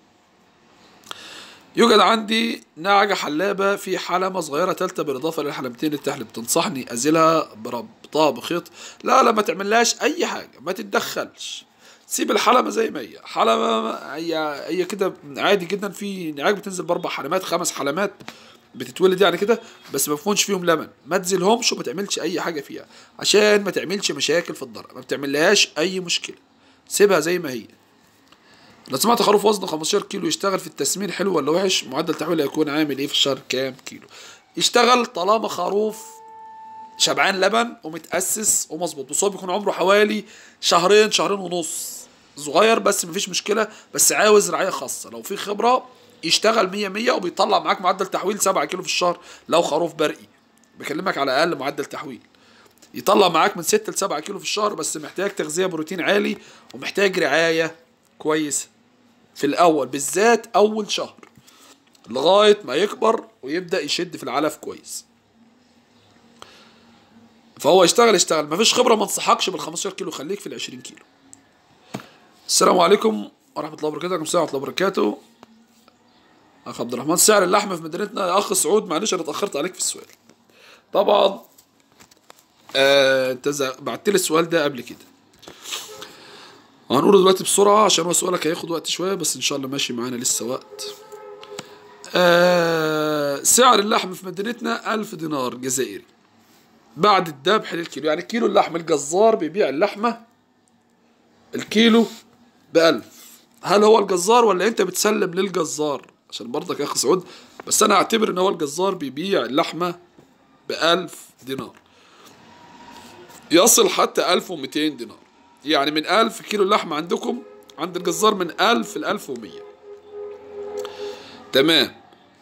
يوجد عندي نعجة حلابة في حلمة صغيرة تالتة بالإضافة للحلمتين اللي تحلب، تنصحني أزيلها بربطها بخيط؟ لا لا، ما تعملهاش أي حاجة، ما تتدخلش، سيب الحلمة زي ما هي. حلمة هي هي كده عادي جدا. في نعاج بتنزل بأربع حلمات خمس حلمات بتتولد يعني كده، بس ما بيكونش فيهم لبن، ما تزيلهمش وما تعملش أي حاجة فيها عشان ما تعملش مشاكل في الضرع، ما بتعملهاش أي مشكلة، سيبها زي ما هي. لو سمعت خروف وزنه خمستاشر كيلو يشتغل في التسمين حلو ولا وحش؟ معدل تحويله هيكون عامل ايه في الشهر؟ كام كيلو يشتغل طالما خروف شبعان لبن ومتأسس ومظبوط؟ بس هو بيكون عمره حوالي شهرين شهرين ونص، صغير بس مفيش مشكلة، بس عاوز رعاية خاصة. لو في خبرة يشتغل مية مية وبيطلع معاك معدل تحويل سبعة كيلو في الشهر. لو خروف برقي بكلمك على أقل معدل تحويل، يطلع معاك من ستة لسبعة كيلو في الشهر، بس محتاج تغذية بروتين عالي ومحتاج رعاية كويسة في الأول، بالذات أول شهر لغاية ما يكبر ويبدأ يشد في العلف كويس. فهو يشتغل يشتغل مفيش خبرة، ما انصحكش بال خمستاشر كيلو، خليك في ال عشرين كيلو. السلام عليكم ورحمة الله وبركاته. عليكم السلام ورحمة الله وبركاته. أخ عبد الرحمن، سعر اللحمة في مدينتنا. يا أخ سعود معلش أنا اتأخرت عليك في السؤال. طبعا آه أنت بعت لي السؤال ده قبل كده، هنقوله دلوقتي بسرعة عشان هو سؤالك هياخد وقت شوية، بس إن شاء الله ماشي معانا لسه وقت. آه سعر اللحم في مدينتنا ألف دينار جزائري بعد الذبح للكيلو، يعني كيلو اللحم الجزار بيبيع اللحمة الكيلو بألف. هل هو الجزار ولا أنت بتسلم للجزار؟ عشان برضك يا أخي سعود، بس أنا أعتبر إن هو الجزار بيبيع اللحمة بألف دينار، يصل حتى ألف ومتين دينار، يعني من ألف كيلو اللحمة عندكم عند الجزار من ألف لألف ومية. تمام.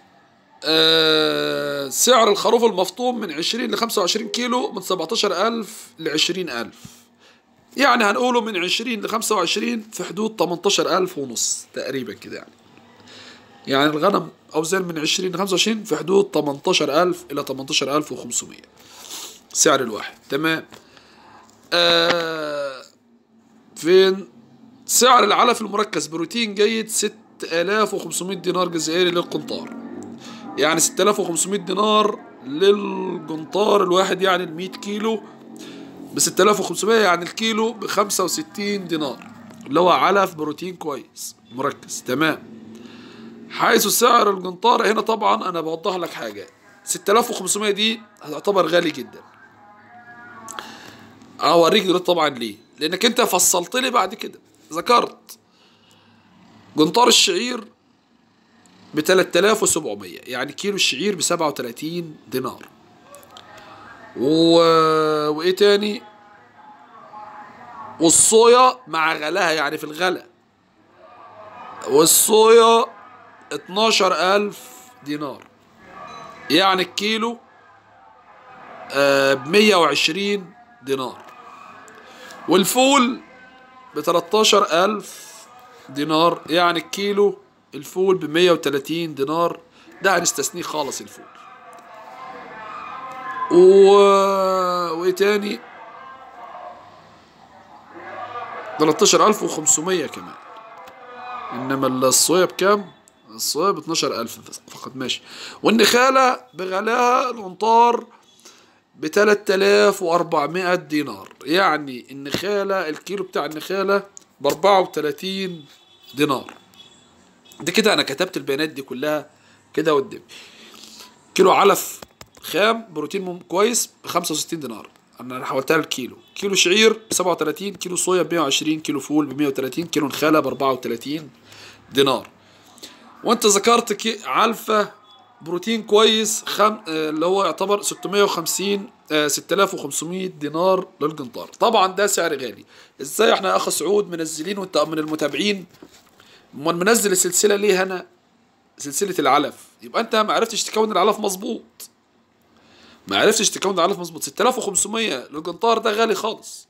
آه سعر الخروف المفطوم من عشرين لخمسة وعشرين كيلو من سبعتاشر ألف لعشرين ألف، يعني هنقوله من عشرين لخمسة وعشرين في حدود تمنتاشر ألف ونص تقريبا كده، يعني يعني الغنم أوزان من عشرين لخمسة وعشرين في حدود تمنتاشر ألف إلى تمنتاشر ألف وخمسمية سعر الواحد. تمام. آه فين سعر العلف المركز بروتين جيد؟ ستة آلاف وخمسمية دينار جزائري للقنطار، يعني ستة آلاف وخمسمية دينار للقنطار الواحد، يعني المية كيلو ب ستة آلاف وخمسمية، يعني الكيلو بخمسة وستين دينار، اللي هو علف بروتين كويس مركز. تمام. حيث سعر القنطار هنا طبعا أنا بوضح لك حاجة، ستة آلاف وخمسمية دي هتعتبر غالي جدا. أوريك دلوقتي طبعا ليه، لأنك أنت فصلت لي بعد كده ذكرت قنطار الشعير ب تلاتة آلاف وسبعمية، يعني كيلو الشعير ب سبعة وتلاتين دينار، و... وايه تاني، والصويا مع غلاها يعني في الغلا، والصويا اتناشر الف دينار، يعني الكيلو ب مية وعشرين دينار. والفول ب تلتاشر الف دينار، يعني الكيلو الفول ب مية وتلاتين دينار. ده هنستثنيه خالص الفول. و... وايه تاني، تلتاشر الف وخمسمية كمان. انما الصويا بكام؟ الصويا ب اتناشر الف فقط. ماشي. والنخالة بغلاها الامطار ب تلات الاف واربعمائة دينار، يعني النخالة الكيلو بتاع النخالة ب اربعة وتلاتين دينار. دي كده انا كتبت البيانات دي كلها كده قدامي. كيلو علف خام بروتين كويس ب خمسة وستين دينار، انا حولتها للكيلو. كيلو شعير ب سبعة وتلاتين، كيلو صويا ب مية وعشرين، كيلو فول ب مية وتلاتين، كيلو نخالة ب اربعة وتلاتين دينار. وانت ذكرت كي علفة بروتين كويس خم... اللي هو يعتبر ستمية وخمسين آه ستة الاف وخمسمية دينار للقنطار. طبعا ده سعر غالي. ازاي احنا يا اخ سعود منزلين وانت من المتابعين، امال منزل السلسله ليه هنا سلسله العلف؟ يبقى انت ما عرفتش تكون العلف مظبوط، ما عرفتش تكون العلف مظبوط. ستة الاف وخمسمية للقنطار ده غالي خالص.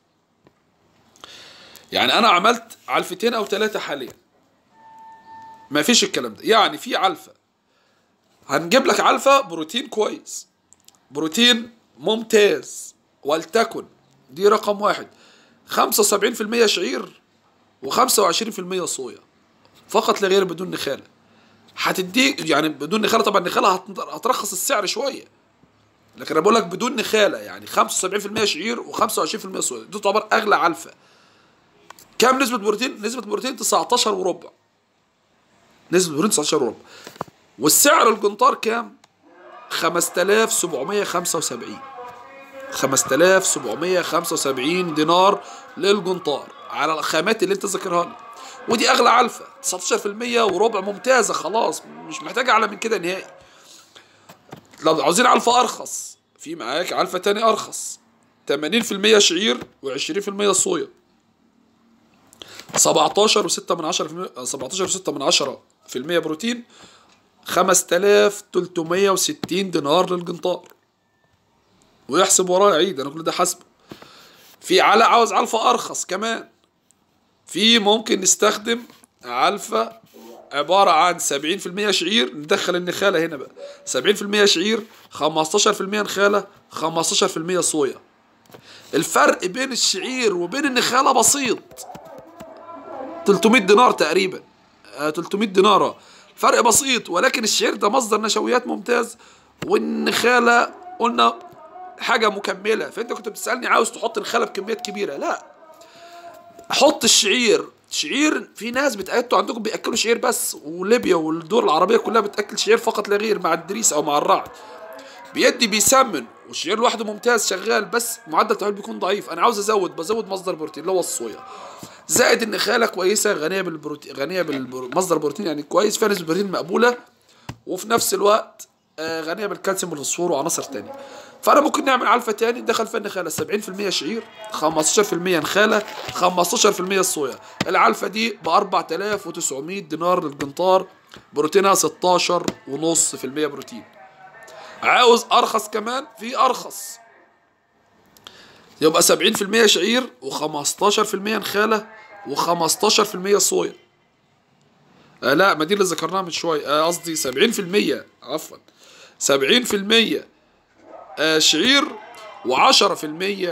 يعني انا عملت علفتين او ثلاثه حاليا، ما فيش الكلام ده. يعني في علفه هنجيب لك علفه بروتين كويس، بروتين ممتاز، ولتكن دي رقم واحد، خمسة وسبعين بالمية شعير وخمسة وعشرين بالمية صويا فقط لا غير، بدون نخاله. هتديك يعني بدون نخاله، طبعا النخاله هترخص السعر شويه، لكن انا بقول لك بدون نخاله يعني خمسة وسبعين بالمية شعير وخمسة وعشرين بالمية صويا، دي تعتبر اغلى علفه. كام نسبه بروتين؟ نسبه بروتين تسعتاشر وربع، نسبه بروتين تسعتاشر وربع. والسعر القنطار كام؟ خمسة الاف وسبعمية وخمسة وسبعين، خمسة الاف وسبعمية وخمسة وسبعين دينار للقنطار على الخامات اللي انت ذاكرها لي. ودي اغلى علفه تسعتاشر بالمية وربع، ممتازه خلاص، مش محتاجه اعلى من كده نهائي. لو عاوزين علفه ارخص، في معاك علفه تاني ارخص، تمانين بالمية شعير وعشرين بالمية صويا، سبعتاشر وستة من عشرة بالمية، سبعتاشر وستة من عشرة في المية بروتين، خمسة الاف وتلتمية وستين دينار للقنطار. ويحسب ورايا عيد، انا كل ده حاسبه. في على عاوز علفه ارخص كمان، في ممكن نستخدم علفه عباره عن سبعين بالمية شعير، ندخل النخاله هنا بقى، سبعين بالمية شعير، خمستاشر بالمية نخاله، خمستاشر بالمية صويا. الفرق بين الشعير وبين النخاله بسيط، تلتمية دينار تقريبا، آه تلتمية دينار، فرق بسيط. ولكن الشعير ده مصدر نشويات ممتاز، والنخاله قلنا حاجه مكمله. فانت كنت بتسالني عاوز تحط نخاله بكميات كبيره، لا، حط الشعير. شعير في ناس بتاكلوا عندكم بياكلوا شعير بس، وليبيا والدول العربيه كلها بتاكل شعير فقط لا غير مع الدريس او مع الرعد، بيدي بيسمن. والشعير لوحده ممتاز شغال، بس معدل التحويل بيكون ضعيف. انا عاوز ازود، بزود مصدر بروتين اللي هو الصويا، زائد النخاله كويسه غنيه بالبروتين، غنيه بالمصدر بروتين يعني كويس، فيها نسبه بروتين مقبوله، وفي نفس الوقت غنيه بالكالسيوم والفوسفور وعناصر تانية. فانا ممكن نعمل علفه تاني ندخل فيها النخاله سبعين بالمية شعير، خمستاشر بالمية نخاله، خمستاشر بالمية صويا. العلفه دي ب اربعة الاف وتسعمية دينار للقنطار، بروتينها ستاشر ونص في المية بروتين. عاوز ارخص كمان، في ارخص، يبقى سبعين بالمية شعير وخمستاشر بالمية نخاله وخمستاشر بالمية صويا. آه لا، ما دي اللي ذكرناها من شويه، قصدي آه سبعين بالمية، عفوا سبعين بالمية آه شعير وعشرة بالمية،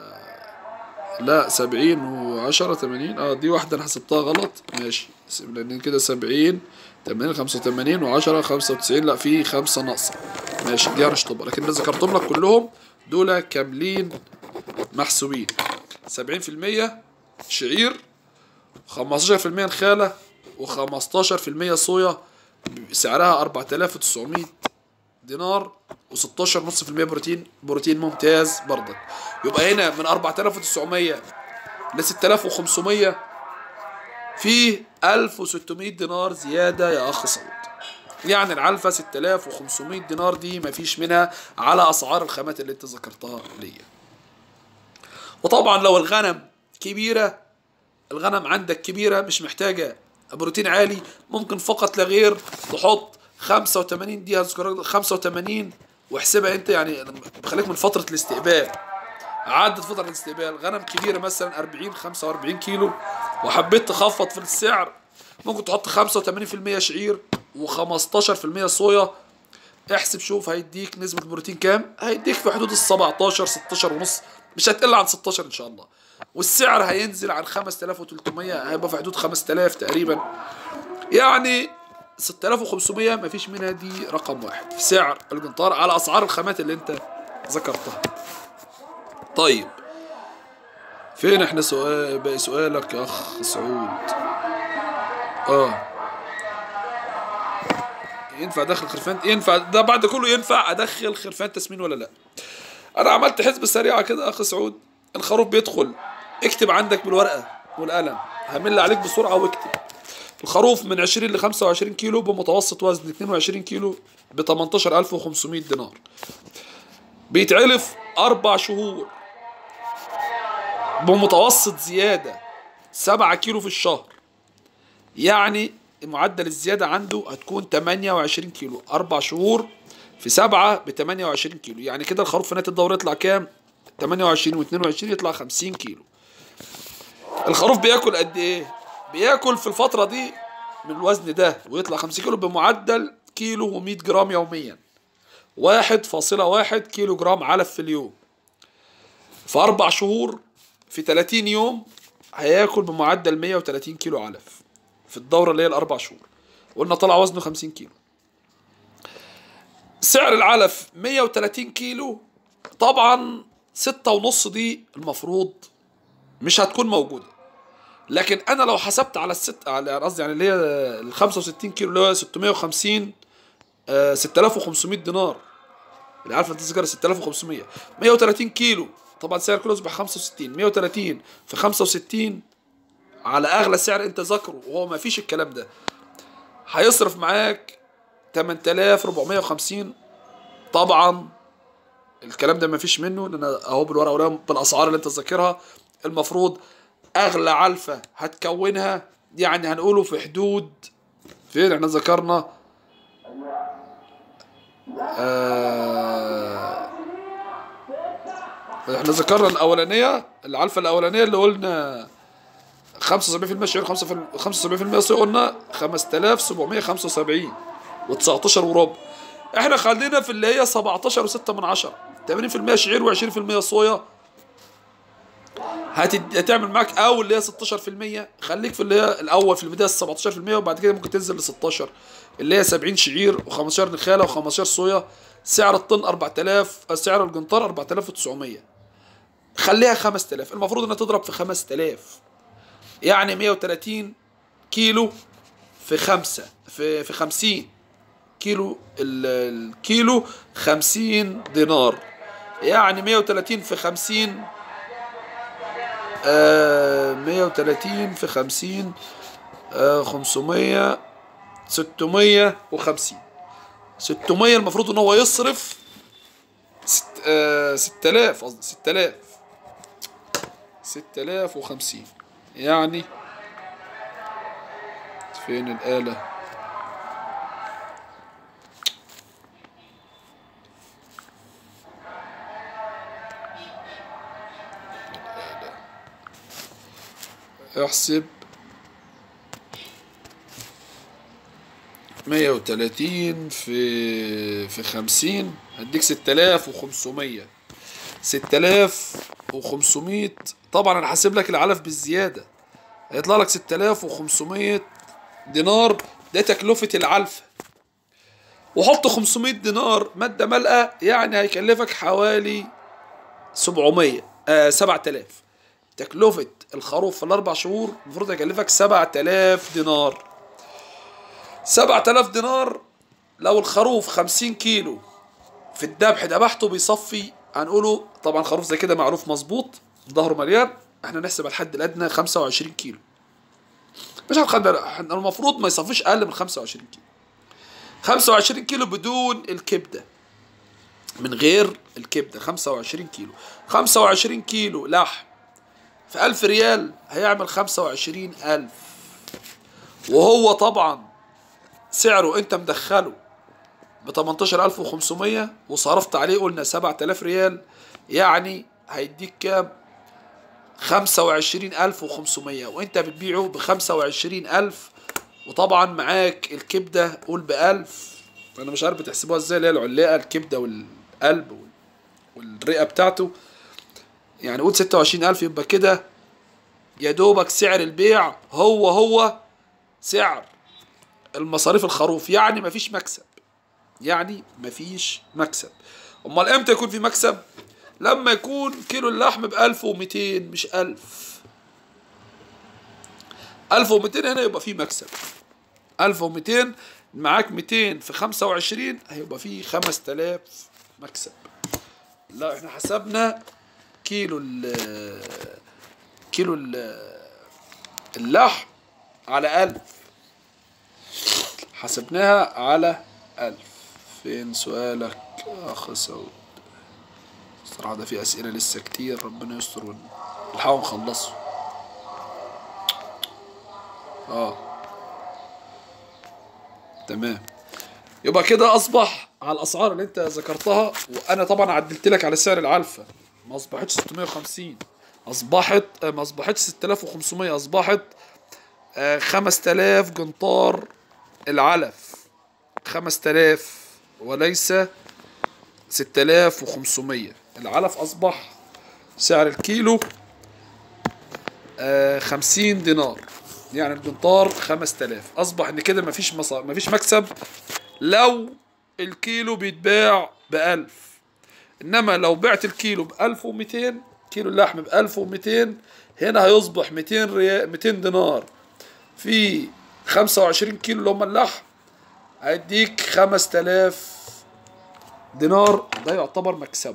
لا سبعين وعشرة تمانين، اه دي واحدة انا حسبتها غلط، ماشي، لان كده سبعين تمانين خمسة وتمانين وعشرة خمسة وتسعين، لا في خمسة ناقصة، ماشي دي هنشطبها. لكن اللي ذكرتهم لك كلهم دول كاملين محسوبين، سبعين بالمية شعير، خمستاشر بالمية نخالة، وخمستاشر بالمية صويا، سعرها اربعة الاف وتسعمية دينار، وستاشر ونص في المية بروتين، بروتين ممتاز برضك. يبقى هنا من اربعة الاف وتسعمية ل ستة الاف وخمسمية في الف وستمية دينار زيادة يا أخ سعود. يعني العلفة ستة آلاف وخمسمية دينار دي مفيش منها على أسعار الخامات اللي أنت ذكرتها ليا. وطبعا لو الغنم كبيرة، الغنم عندك كبيرة مش محتاجة بروتين عالي، ممكن فقط لا غير تحط خمسة وتمانين دي خمسة وتمانين واحسبها أنت، يعني بخليك من فترة الاستقبال. عدت فترة الاستقبال غنم كبيرة مثلا أربعين خمسة وأربعين كيلو وحبيت تخفض في السعر، ممكن تحط خمسة وتمانين في المية شعير وخمستاشر في المية صويا. احسب شوف هيديك نسبة بروتين كام، هيديك في حدود السبعتاشر ستاشر ونص، مش هتقل عن ستاشر ان شاء الله. والسعر هينزل عن خمسة آلاف وتلتمية، هيبقى في حدود خمسة آلاف تقريبا. يعني ستة آلاف وخمسمية مفيش منها، دي رقم واحد في سعر الجنطار على اسعار الخامات اللي انت ذكرتها. طيب فين احنا؟ سؤال باقي سؤالك يا اخ سعود. اه ينفع ادخل خرفان؟ ينفع ده بعد كله ينفع ادخل خرفان تسمين ولا لا؟ انا عملت حسبة سريعة كده يا اخ سعود. الخروف بيدخل، اكتب عندك بالورقة والقلم، همل عليك بسرعة واكتب. الخروف من عشرين ل خمسة وعشرين كيلو بمتوسط وزن اتنين وعشرين كيلو ب تمنتاشر ألف وخمسمية دينار، بيتعلف أربع شهور بمتوسط زيادة سبعة كيلو في الشهر. يعني معدل الزيادة عنده هتكون تمانية وعشرين كيلو، أربع شهور في سبعة ب تمانية وعشرين كيلو. يعني كده الخروف في نهاية الدورة يطلع كام؟ تمانية وعشرين و اتنين وعشرين يطلع خمسين كيلو. الخروف بياكل قد إيه؟ بياكل في الفترة دي من الوزن ده ويطلع خمسين كيلو بمعدل كيلو ومية جرام يوميا، واحد فاصلة واحد كيلو جرام علف في اليوم. في أربع شهور في تلاتين يوم هياكل بمعدل مية وتلاتين كيلو علف في الدورة اللي هي الأربع شهور. قلنا طلع وزنه خمسين كيلو. سعر العلف مية وتلاتين كيلو، طبعا ستة ونص دي المفروض مش هتكون موجودة. لكن أنا لو حسبت على الست على قصدي يعني اللي هي ال خمسة وستين كيلو اللي هو ستمية وخمسين، آه ستة آلاف وخمسمية دينار. العلفة تذكر ستة آلاف وخمسمية، مية وتلاتين كيلو طبعا سعر كيلو يصبح خمسة وستين، مية وتلاتين في خمسة وستين على اغلى سعر انت ذاكره وهو ما فيش الكلام ده، هيصرف معاك تمنية آلاف وأربعمية وخمسين. طبعا الكلام ده ما فيش منه، لان اهو بالورقه والقلم بالاسعار اللي انت ذاكرها المفروض اغلى علفه هتكونها يعني هنقوله في حدود، فين احنا ذكرنا آه احنا ذكرنا الاولانيه، العلفه الاولانيه اللي قلنا خمسة وسبعين في المية شعير خمسة وسبعين في المية صويا، قلنا خمسة آلاف وسبعمية وخمسة وسبعين وتسعتاشر وربع. احنا خلينا في اللي هي سبعتاشر وستة من عشرة، تمانين في المية شعير وعشرين في المية صويا هتد... هتعمل معاك اول اللي هي ستاشر في المية. خليك في اللي هي الاول في البدايه سبعتاشر في المية وبعد كده ممكن تنزل ل ستاشر اللي هي سبعين شعير وخمستاشر نخاله وخمستاشر صويا. سعر الطن أربعة آلاف، سعر الجنطار أربعة آلاف وتسعمية، خليها خمسة آلاف. المفروض انها تضرب في خمسة آلاف، يعني مية وتلاتين كيلو في خمسة في في خمسين كيلو، الكيلو خمسين دينار، يعني مية وتلاتين في خمسين، آه مية وتلاتين في خمسين، آه خمسمية، ستمية وخمسين، ستمية. المفروض ان هو يصرف ست آه ستة آلاف، قصدي ستة آلاف، ستة آلاف وخمسين. يعني فين الآلة؟ احسب مية وتلاتين في في خمسين هديك ستة آلاف وخمسمية، ستة آلاف وخمسمية. طبعا انا حاسب لك العلف بالزيادة، هيطلع لك ستة آلاف وخمسمية دينار، ده تكلفة العلفة. وحط خمسمية دينار مادة ملقى، يعني هيكلفك حوالي سبعمية، آه سبعة آلاف. تكلفة الخروف في الأربع شهور المفروض هيكلفك سبعة آلاف دينار. سبعة آلاف دينار لو الخروف خمسين كيلو في الذبح ذبحته بيصفي، هنقوله طبعا خروف زي كده معروف مظبوط ظهره مليان، احنا نحسب الحد الأدنى خمسة وعشرين كيلو، مش هنخلي المفروض ما يصفيش أقل من خمسة وعشرين كيلو. خمسة وعشرين كيلو بدون الكبدة، من غير الكبدة خمسة وعشرين كيلو. خمسة وعشرين كيلو لحم في ألف ريال هيعمل خمسة وعشرين ألف، وهو طبعا سعره انت مدخله ب تمنتاشر ألف وخمسمية وصرفت عليه قلنا سبعة آلاف ريال، يعني هيديك كام؟ خمسة وعشرين ألف وخمسمية، وانت بتبيعه ب خمسة وعشرين ألف، وطبعا معاك الكبدة قول بألف. انا مش عارف بتحسبوها ازاي، اللي هي العلاقة الكبدة والقلب والرئة بتاعته، يعني قول ستة وعشرين ألف، يبقى كده يا دوبك سعر البيع هو هو سعر المصاريف الخروف، يعني مفيش مكسب، يعني مفيش مكسب. امال امتى يكون في مكسب؟ لما يكون كيلو اللحم بألف ومتين مش ألف. ألف ومتين هنا يبقى فيه مكسب. ألف ومتين معاك ميتين في خمسة وعشرين هيبقى فيه خمس تلاف مكسب. لا احنا حسبنا كيلو ال كيلو ال اللحم على ألف، حسبناها على ألف. فين سؤالك يا أخ سعود؟ الصراحة ده في أسئلة لسه كتير، ربنا يستر ونحاول نخلصه. اه تمام. يبقى كده أصبح على الأسعار اللي أنت ذكرتها، وأنا طبعا عدلت لك على سعر العلفة، ما أصبحتش ستمية وخمسين، أصبحت ما أصبحتش ستة آلاف وخمسمية، أصبحت خمس تلاف جنطار العلف، خمس تلاف وليس ستة آلاف وخمسمية. العلف أصبح سعر الكيلو آه خمسين دينار، يعني الجنطار خمس تلاف. أصبح إن كده مفيش مصار مفيش مكسب لو الكيلو بيتباع بألف، إنما لو بعت الكيلو بألف ومتين، كيلو اللحم بألف ومتين، هنا هيصبح ميتين ريال ميتين دينار في خمسة وعشرين كيلو اللي هم اللحم، هيديك خمس تلاف دينار. ده يعتبر مكسبه.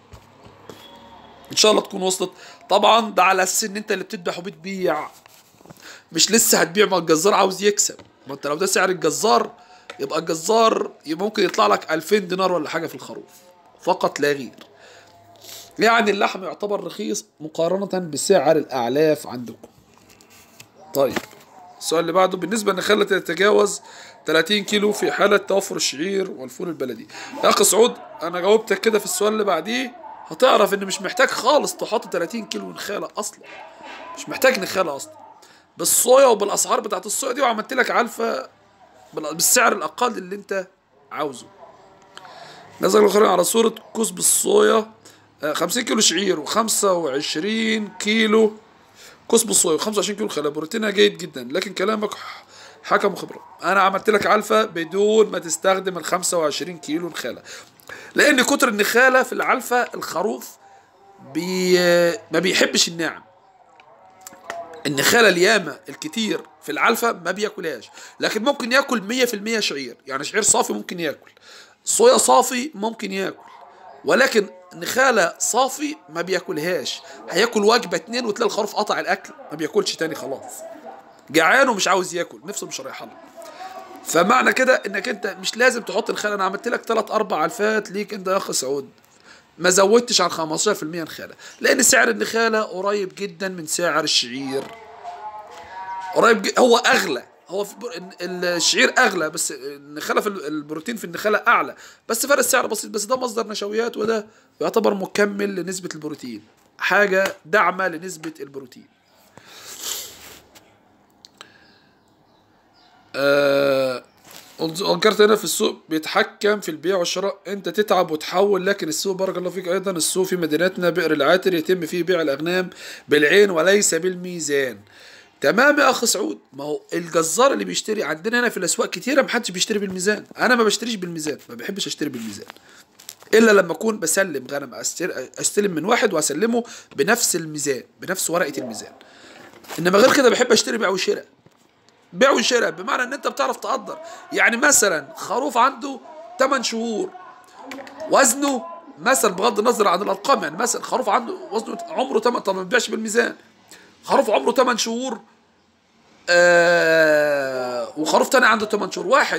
ان شاء الله تكون وصلت. طبعا ده على اساس ان انت اللي بتذبح وبتبيع، مش لسه هتبيع، ما الجزار عاوز يكسب. ما انت لو ده سعر الجزار يبقى الجزار يبقى ممكن يطلع لك ألفين دينار ولا حاجه في الخروف فقط لا غير. يعني اللحم يعتبر رخيص مقارنه بسعر الاعلاف عندكم. طيب السؤال اللي بعده، بالنسبه للنخاله تتجاوز ثلاثين كيلو في حاله توفر الشعير والفول البلدي. يا اخي سعود انا جاوبتك كده في السؤال اللي بعديه، هتعرف ان مش محتاج خالص تحط ثلاثين كيلو نخاله اصلا، مش محتاج نخاله اصلا. بالصويا وبالاسعار بتاعت الصويا دي، وعملت لك علفه بالسعر الاقل اللي انت عاوزه. نزل الاخرين على صوره كوس بالصويا، خمسين كيلو شعير وخمسة وعشرين كيلو كوس بالصويا وخمسة وعشرين كيلو خلا، بروتينها جيد جدا، لكن كلامك حكم خبره. انا عملت لك علفه بدون ما تستخدم ال خمسة وعشرين كيلو نخاله، لان كتر النخاله في العلفه الخروف بي ما بيحبش الناعم. النخاله اليامه الكتير في العلفه ما بياكلهاش، لكن ممكن ياكل مية في المية شعير، يعني شعير صافي ممكن ياكل، صويا صافي ممكن ياكل، ولكن نخاله صافي ما بياكلهاش. هياكل وجبه اتنين وتلاقي الخروف قطع الاكل ما بياكلش تاني، خلاص جعان ومش عاوز ياكل، نفسه مش رايحه له. فمعنى كده انك انت مش لازم تحط الخاله. انا عملت لك ثلاث اربع علفات ليك انت يا اخ سعود، ما زودتش عن خمستاشر في المية نخاله، لان سعر النخاله قريب جدا من سعر الشعير، قريب جدا. هو اغلى، هو في الشعير اغلى، بس النخاله في البروتين في النخاله اعلى، بس فرق السعر بسيط. بس ده مصدر نشويات، وده يعتبر مكمل لنسبه البروتين، حاجه داعمه لنسبه البروتين. أه انكرت هنا في السوق بيتحكم في البيع والشراء، انت تتعب وتحول، لكن السوق بارك الله فيك ايضا السوق في مدينتنا بئر العاتر يتم فيه بيع الاغنام بالعين وليس بالميزان. تمام يا اخ سعود، ما هو الجزار اللي بيشتري عندنا هنا في الاسواق كتيره محدش بيشتري بالميزان. انا ما بشتريش بالميزان، ما بحبش اشتري بالميزان الا لما اكون بسلم غنم، استلم من واحد واسلمه بنفس الميزان بنفس ورقه الميزان، انما غير كده بحب اشتري بيع وشراء. بيع وشراء بمعنى ان انت بتعرف تقدر، يعني مثلا خروف عنده ثمانية شهور وزنه مثلا، بغض النظر عن الارقام، يعني مثلا خروف عنده وزنه عمره ثمانية، طبعا ما بيبيعش بالميزان. خروف عمره ثمانية شهور آه وخروف تاني عنده ثمانية شهور، واحد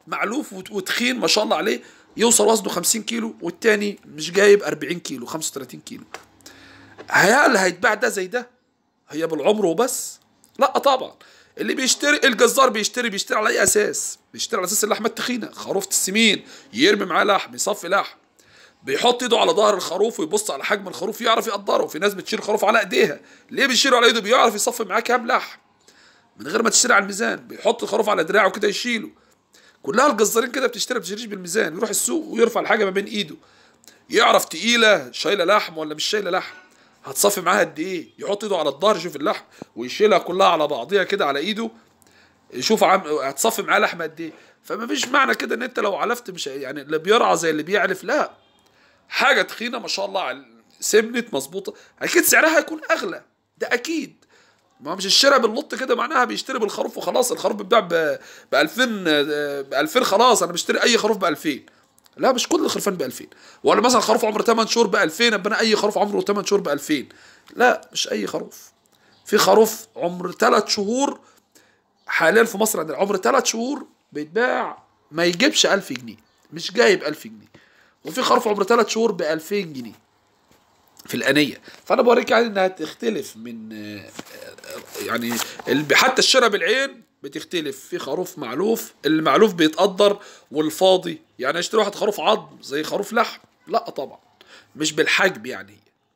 معلوف وتخين ما شاء الله عليه يوصل وزنه خمسين كيلو، والتاني مش جايب أربعين كيلو خمسة وثلاثين كيلو. هل هيتباع ده زي ده؟ هي بالعمر وبس؟ لا طبعا. اللي بيشتري الجزار بيشتري بيشتري على اي اساس؟ بيشتري على اساس اللحمه التخينه، خروف السمين، يرمي معاه لحم، يصفي لحم، بيحط ايده على ظهر الخروف ويبص على حجم الخروف يعرف يقدره. في ناس بتشيل خروف على ايديها، ليه بيشيله على ايده؟ بيعرف يصفي معاه كام لحم من غير ما تشتري على الميزان، بيحط الخروف على دراعه كده يشيله. كلها الجزارين كده بتشتري، بتشتريش بالميزان، يروح السوق ويرفع الحاجه ما بين ايده، يعرف تقيله شايله لحم ولا مش شايله لحم، هتصفي معاها قد ايه، يحط ايده على الظهر يشوف اللحم ويشيلها كلها على بعضيها كده على ايده، يشوف عم هتصفي معاه لحمه قد ايه. فما فيش معنى كده ان انت لو علفت مش يعني اللي بيرعى زي اللي بيعلف، لا. حاجه تخينه ما شاء الله سمنت مظبوطه اكيد سعرها هيكون اغلى، ده اكيد. ما مش الشراء باللط كده معناها بيشتري بالخروف وخلاص، الخروف بيتباع ب ألفين ب ألفين خلاص انا بشتري اي خروف ب ألفين. لا مش كل الخرفان ب ألفين، ولا مثلا خروف عمره ثمانية شهور ب ألفين ابقى انا اي خروف عمره ثمانية شهور ب ألفين. لا مش اي خروف. في خروف عمر ثلاث شهور حاليا في مصر عندنا عمر ثلاث شهور بيتباع ما يجيبش ألف جنيه، مش جايب ألف جنيه. وفي خروف عمر ثلاث شهور ب ألفين جنيه في الأنية. فأنا بوريك يعني إنها تختلف من يعني حتى الشراء بالعين بتختلف. في خروف معلوف، المعلوف بيتقدر، والفاضي يعني اشتري واحد خروف عظم زي خروف لحم، لا طبعا مش بالحجم يعني.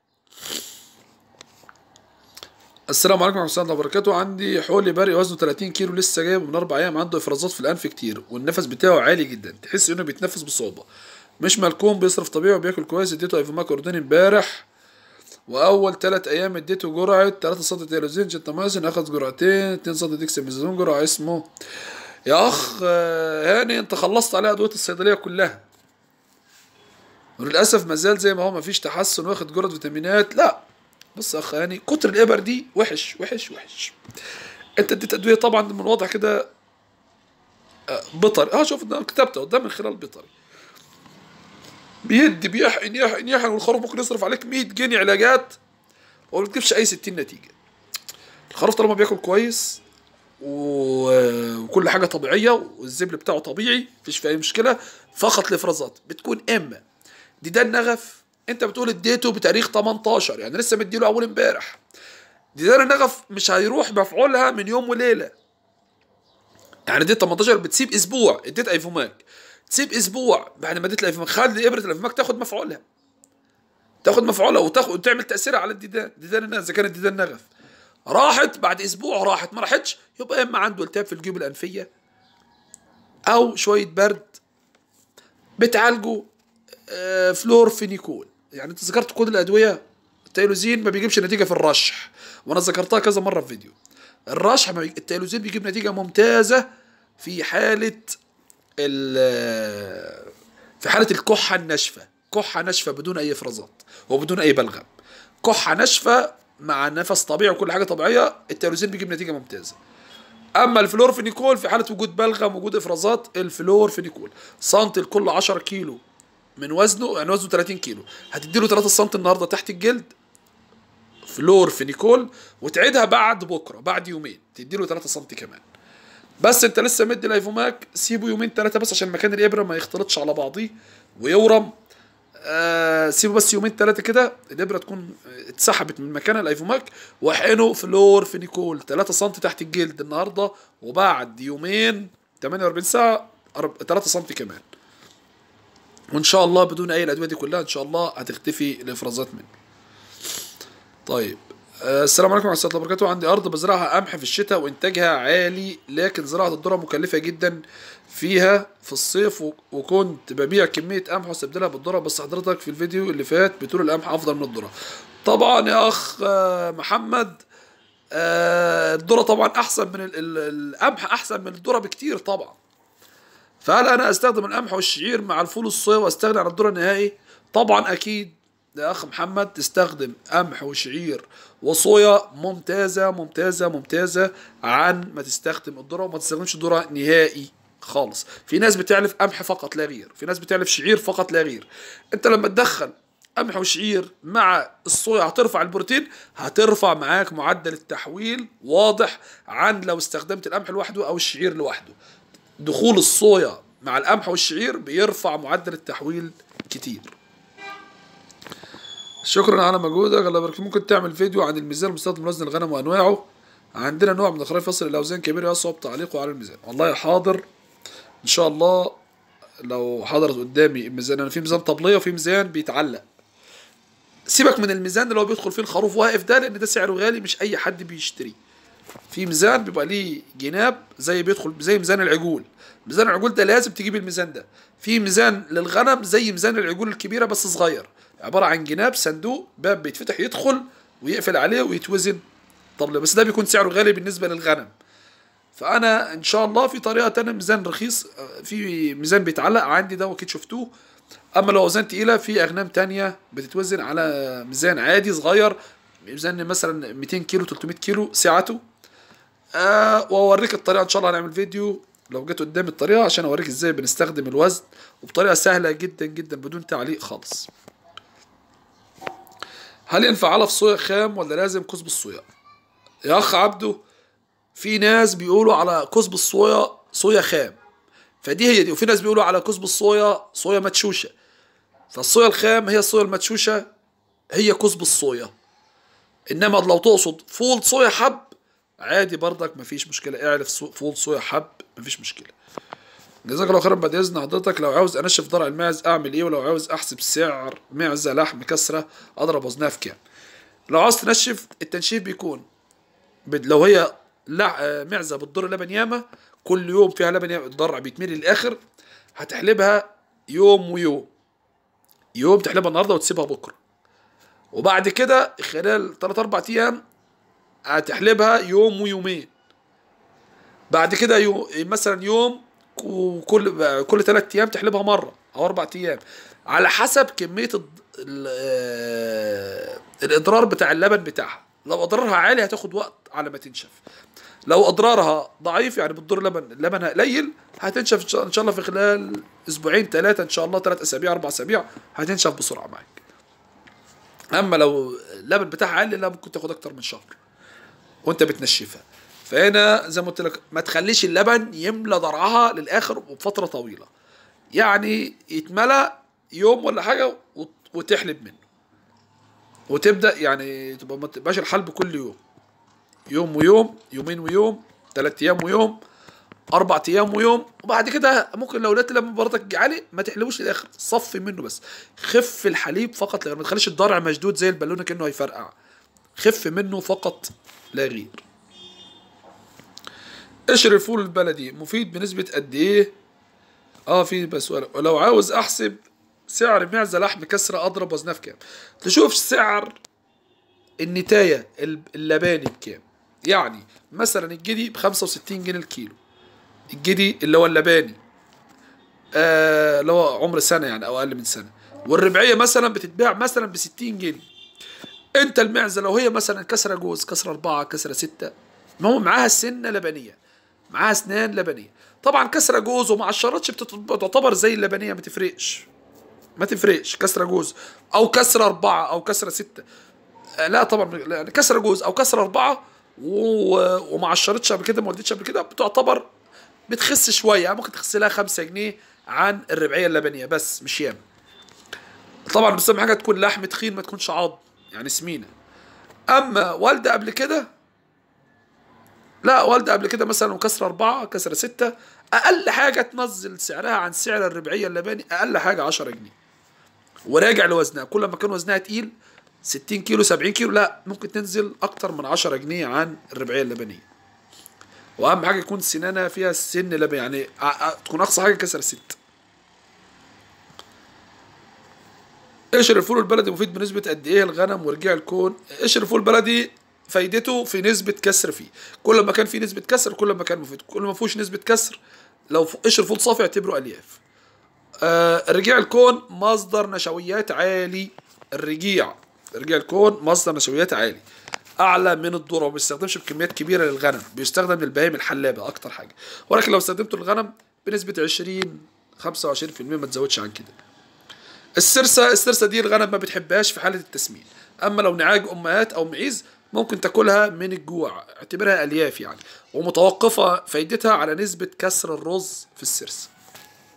السلام عليكم ورحمة الله وبركاته. عندي حولي بري وزنه ثلاثين كيلو لسه جايبه من أربع أيام، عنده إفرازات في الأنف كتير والنفس بتاعه عالي جدا، تحس إنه بيتنفس بصعوبة، مش ملكوم، بيصرف طبيعي وبياكل كويس. اديته ايفوماك أردني امبارح، وأول ثلاث أيام اديته جرعة ثلاثة سم تيلوزين جنتامايسين، أخذ جرعتين اتنين سم ديكساميثازون جرعة اسمه. يا أخ هاني أنت خلصت عليه أدوية الصيدلية كلها، وللأسف مازال زي ما هو، مفيش تحسن، واخد جرعة فيتامينات. لا بص يا اخ يعني كتر الابر دي وحش وحش وحش. انت اديت ادويه طبعا من الواضح كده بيطري، اه شوف كتبته قدام من خلال بيطري، بيدي بيحقن يحقن يحقن، والخروف ممكن يصرف عليك مية جنيه علاجات وما بتجيبش اي ستين نتيجه. الخروف طالما بياكل كويس وكل حاجه طبيعيه والزبل بتاعه طبيعي مفيش فيه اي مشكله، فقط الافرازات بتكون اما ديدان نغف. انت بتقول اديته بتاريخ تمنتاشر، يعني لسه مديله اول امبارح. ديدان النغف مش هيروح مفعولها من يوم وليله، يعني اديت تمنتاشر بتسيب اسبوع، اديت ايفوماك تسيب اسبوع بعد ما اديت الايفوماك، خلي ابره الايفوماك تاخد مفعولها، تاخد مفعولها وتاخد وتعمل تاثيرها على الديدان. ديدان النغف اذا كانت ديدان نغف راحت بعد اسبوع، راحت ما راحتش، يبقى اما عنده التهاب في الجيوب الانفيه او شويه برد بتعالجه آه فلورفينيكول. يعني انت ذكرت كل الادويه، التيلوزين ما بيجيبش نتيجه في الرشح، وانا ذكرتها كذا مره في فيديو. الرشح ما بيج... التيلوزين بيجيب نتيجه ممتازه في حاله ال في حاله الكحه الناشفه، كحه ناشفه بدون اي افرازات وبدون اي بلغم، كحه ناشفه مع نفس طبيعي وكل حاجه طبيعيه، التيلوزين بيجيب نتيجه ممتازه. اما الفلورفينيكول في حاله وجود بلغم وجود افرازات، الفلورفينيكول سنتي لكل عشرة كيلو من وزنه، يعني وزنه ثلاثين كيلو، هتديله ثلاثة سم النهارده تحت الجلد فلورفينيكول، وتعيدها بعد بكره بعد يومين تديله ثلاثة سم كمان. بس انت لسه مدي الايفوماك، سيبه يومين ثلاثه بس عشان مكان الابره ما يختلطش على بعضيه ويورم. آه سيبه بس يومين ثلاثه كده الابره تكون اتسحبت من مكان الايفوماك، واحقنه فلورفينيكول ثلاثة سم تحت الجلد النهارده، وبعد يومين ثمانية وأربعين ساعه ثلاثة سم كمان، وان شاء الله بدون اي الادويه دي كلها ان شاء الله هتختفي الافرازات منه. طيب آه السلام عليكم ورحمه الله وبركاته. عندي ارض بزرعها قمح في الشتاء وانتاجها عالي، لكن زراعه الذره مكلفه جدا فيها في الصيف، وكنت ببيع كميه قمح واستبدلها بالذره، بس حضرتك في الفيديو اللي فات بتقول القمح افضل من الذره. طبعا يا اخ آه محمد آه الذره طبعا احسن من القمح، احسن من الذره بكتير طبعا. فهل انا استخدم القمح والشعير مع الفول الصويا واستغني عن الذره نهائي؟ طبعا اكيد يا اخ محمد تستخدم قمح وشعير وصويا ممتازه ممتازه ممتازه عن ما تستخدم الذره، وما تستخدمش الذره نهائي خالص. في ناس بتعلف قمح فقط لا غير، في ناس بتعلف شعير فقط لا غير. انت لما تدخل قمح وشعير مع الصويا هترفع البروتين، هترفع معاك معدل التحويل واضح عن لو استخدمت القمح لوحده او الشعير لوحده. دخول الصويا مع القمح والشعير بيرفع معدل التحويل كتير. شكرا على مجهودك، الله يبارك فيك. ممكن تعمل فيديو عن الميزان المستخدم لوزن الغنم وانواعه؟ عندنا نوع من الخراف يصل الى اوزان كبيره يصعب تعليقه على الميزان. والله حاضر ان شاء الله، لو حضرت قدامي الميزان. انا في ميزان طبليه وفي ميزان بيتعلق. سيبك من الميزان اللي هو بيدخل فيه الخروف واقف ده، لان ده سعره غالي مش اي حد بيشتريه. في ميزان بيبقى ليه جناب زي بيدخل زي ميزان العجول. ميزان العجول ده لازم تجيب الميزان ده. في ميزان للغنم زي ميزان العجول الكبيره بس صغير، عباره عن جناب صندوق باب بيتفتح يدخل ويقفل عليه ويتوزن طبله، بس ده بيكون سعره غالي بالنسبه للغنم. فانا ان شاء الله في طريقه تانية، ميزان رخيص، في ميزان بيتعلق عندي ده واكيد شفتوه. اما لو اوزان تقيله في اغنام تانية بتتوزن على ميزان عادي صغير، ميزان مثلا مئتين كيلو ثلاثمئة كيلو سعته. آه واوريك الطريقه ان شاء الله. هنعمل فيديو لو جيت قدامي الطريقه عشان اوريك ازاي بنستخدم الوزن وبطريقه سهله جدا جدا بدون تعليق خالص. هل ينفع علف صويا خام ولا لازم كسب الصويا؟ يا اخ عبده، في ناس بيقولوا على كسب الصويا صويا خام، فدي هي دي، وفي ناس بيقولوا على كسب الصويا صويا مدشوشه. فالصويا الخام هي الصويا المدشوشه، هي كسب الصويا. انما لو تقصد فول صويا حب عادي برضك مفيش مشكله، اعرف فول صويا حب مفيش مشكله. جزاك الله خيرا. بعد اذن حضرتك، لو عاوز انشف ضرع الماعز اعمل ايه؟ ولو عاوز احسب سعر معزه لحم كسره اضرب وزنها في كام؟ لو عاوز تنشف، التنشيف بيكون لو هي معزه بتضر لبن ياما، كل يوم فيها لبن ياما، الضرع بيتملي للاخر، هتحلبها يوم ويوم. يوم تحلبها النهارده وتسيبها بكره، وبعد كده خلال ثلاثة أربعة ايام هتحلبها يوم ويومين. بعد كده يوم مثلا يوم، وكل كل ثلاث ايام تحلبها مره او اربع ايام، على حسب كميه الاضرار بتاع اللبن بتاعها. لو اضرارها عالي هتاخد وقت على ما تنشف. لو اضرارها ضعيف يعني بتضر لبن لبنها قليل، هتنشف ان شاء الله في خلال اسبوعين ثلاثه، ان شاء الله ثلاث اسابيع اربع اسابيع هتنشف بسرعه معاك. اما لو اللبن بتاعها عالي، لا ممكن تاخد اكتر من شهر وانت بتنشفها. فهنا زي ما قلت لك، ما تخليش اللبن يملى ضرعها للاخر وبفتره طويله، يعني يتملى يوم ولا حاجه وتحلب منه، وتبدا يعني تبقى ما تبقاش الحلب كل يوم، يوم ويوم، يومين ويوم، ثلاث ايام ويوم، اربع ايام ويوم. وبعد كده ممكن لو لقيت اللبن برضك عالي ما تحلبوش للاخر، صفي منه بس، خف الحليب فقط، ما تخليش الضرع مشدود زي البالونه كانه هيفرقع، خف منه فقط لا غير. قشر الفول البلدي مفيد بنسبة قد ايه؟ اه في بس سؤال. ولو عاوز احسب سعر معزة لحم كسرة اضرب وزنها في كام؟ تشوف سعر النتاية اللباني بكام. يعني مثلا الجدي بخمسة وستين جنيه الكيلو، الجدي اللي هو اللباني، آه اللي هو عمر سنة يعني او اقل من سنة. والربعية مثلا بتتباع مثلا بستين جنيه. انت المعزة لو هي مثلا كسرة جوز، كسرة اربعة، كسرة ستة، ما هو معاها سنة لبنية، معاها اسنان لبنيه. طبعا كسره جوز وما عشرتش بتعتبر زي اللبنيه، ما تفرقش ما تفرقش كسره جوز او كسره اربعه او كسره سته. لا طبعا كسره جوز او كسره اربعه وما عشرتش قبل كده، ما ولدتش قبل كده، بتعتبر بتخس شويه، ممكن تخس لها خمسة جنيه عن الربعيه اللبنيه بس مش ياما. طبعا بس اهم حاجه تكون لحم تخين، ما تكونش عظم يعني سمينه. اما والده قبل كده، لا والده قبل كده مثلا وكسر أربعة كسر ستة، أقل حاجة تنزل سعرها عن سعر الربعية اللباني أقل حاجة عشرة جنيه، وراجع لوزنها. كل ما كان وزنها تقيل ستين كيلو سبعين كيلو، لا ممكن تنزل أكتر من عشرة جنيه عن الربعية اللبانية. وأهم حاجة يكون سنانها فيها سن لبني، يعني تكون أقصى حاجة كسر ستة. قشر الفول البلدي مفيد بنسبة قد إيه الغنم ورجاع الكون؟ قشر الفول البلدي فايدته في نسبة كسر فيه، كل ما كان فيه نسبة كسر كل ما كان مفيد، كل ما فيهوش نسبة كسر لو قشر فول صافي اعتبره ألياف. آه الرجيع الكون مصدر نشويات عالي، الرجيع رجيع الكون مصدر نشويات عالي أعلى من الذرة، وما بيستخدمش بكميات كبيرة للغنم، بيستخدم للبهائم الحلابة أكتر حاجة، ولكن لو استخدمته للغنم بنسبة عشرين خمسة وعشرين في المية ما تزودش عن كده. السرسة السرسة دي الغنم ما بتحبهاش في حالة التسمين، أما لو نعاج أمهات أو معيز ممكن تاكلها من الجوع، اعتبرها ألياف يعني، ومتوقفة فايدتها على نسبة كسر الرز في السرسة.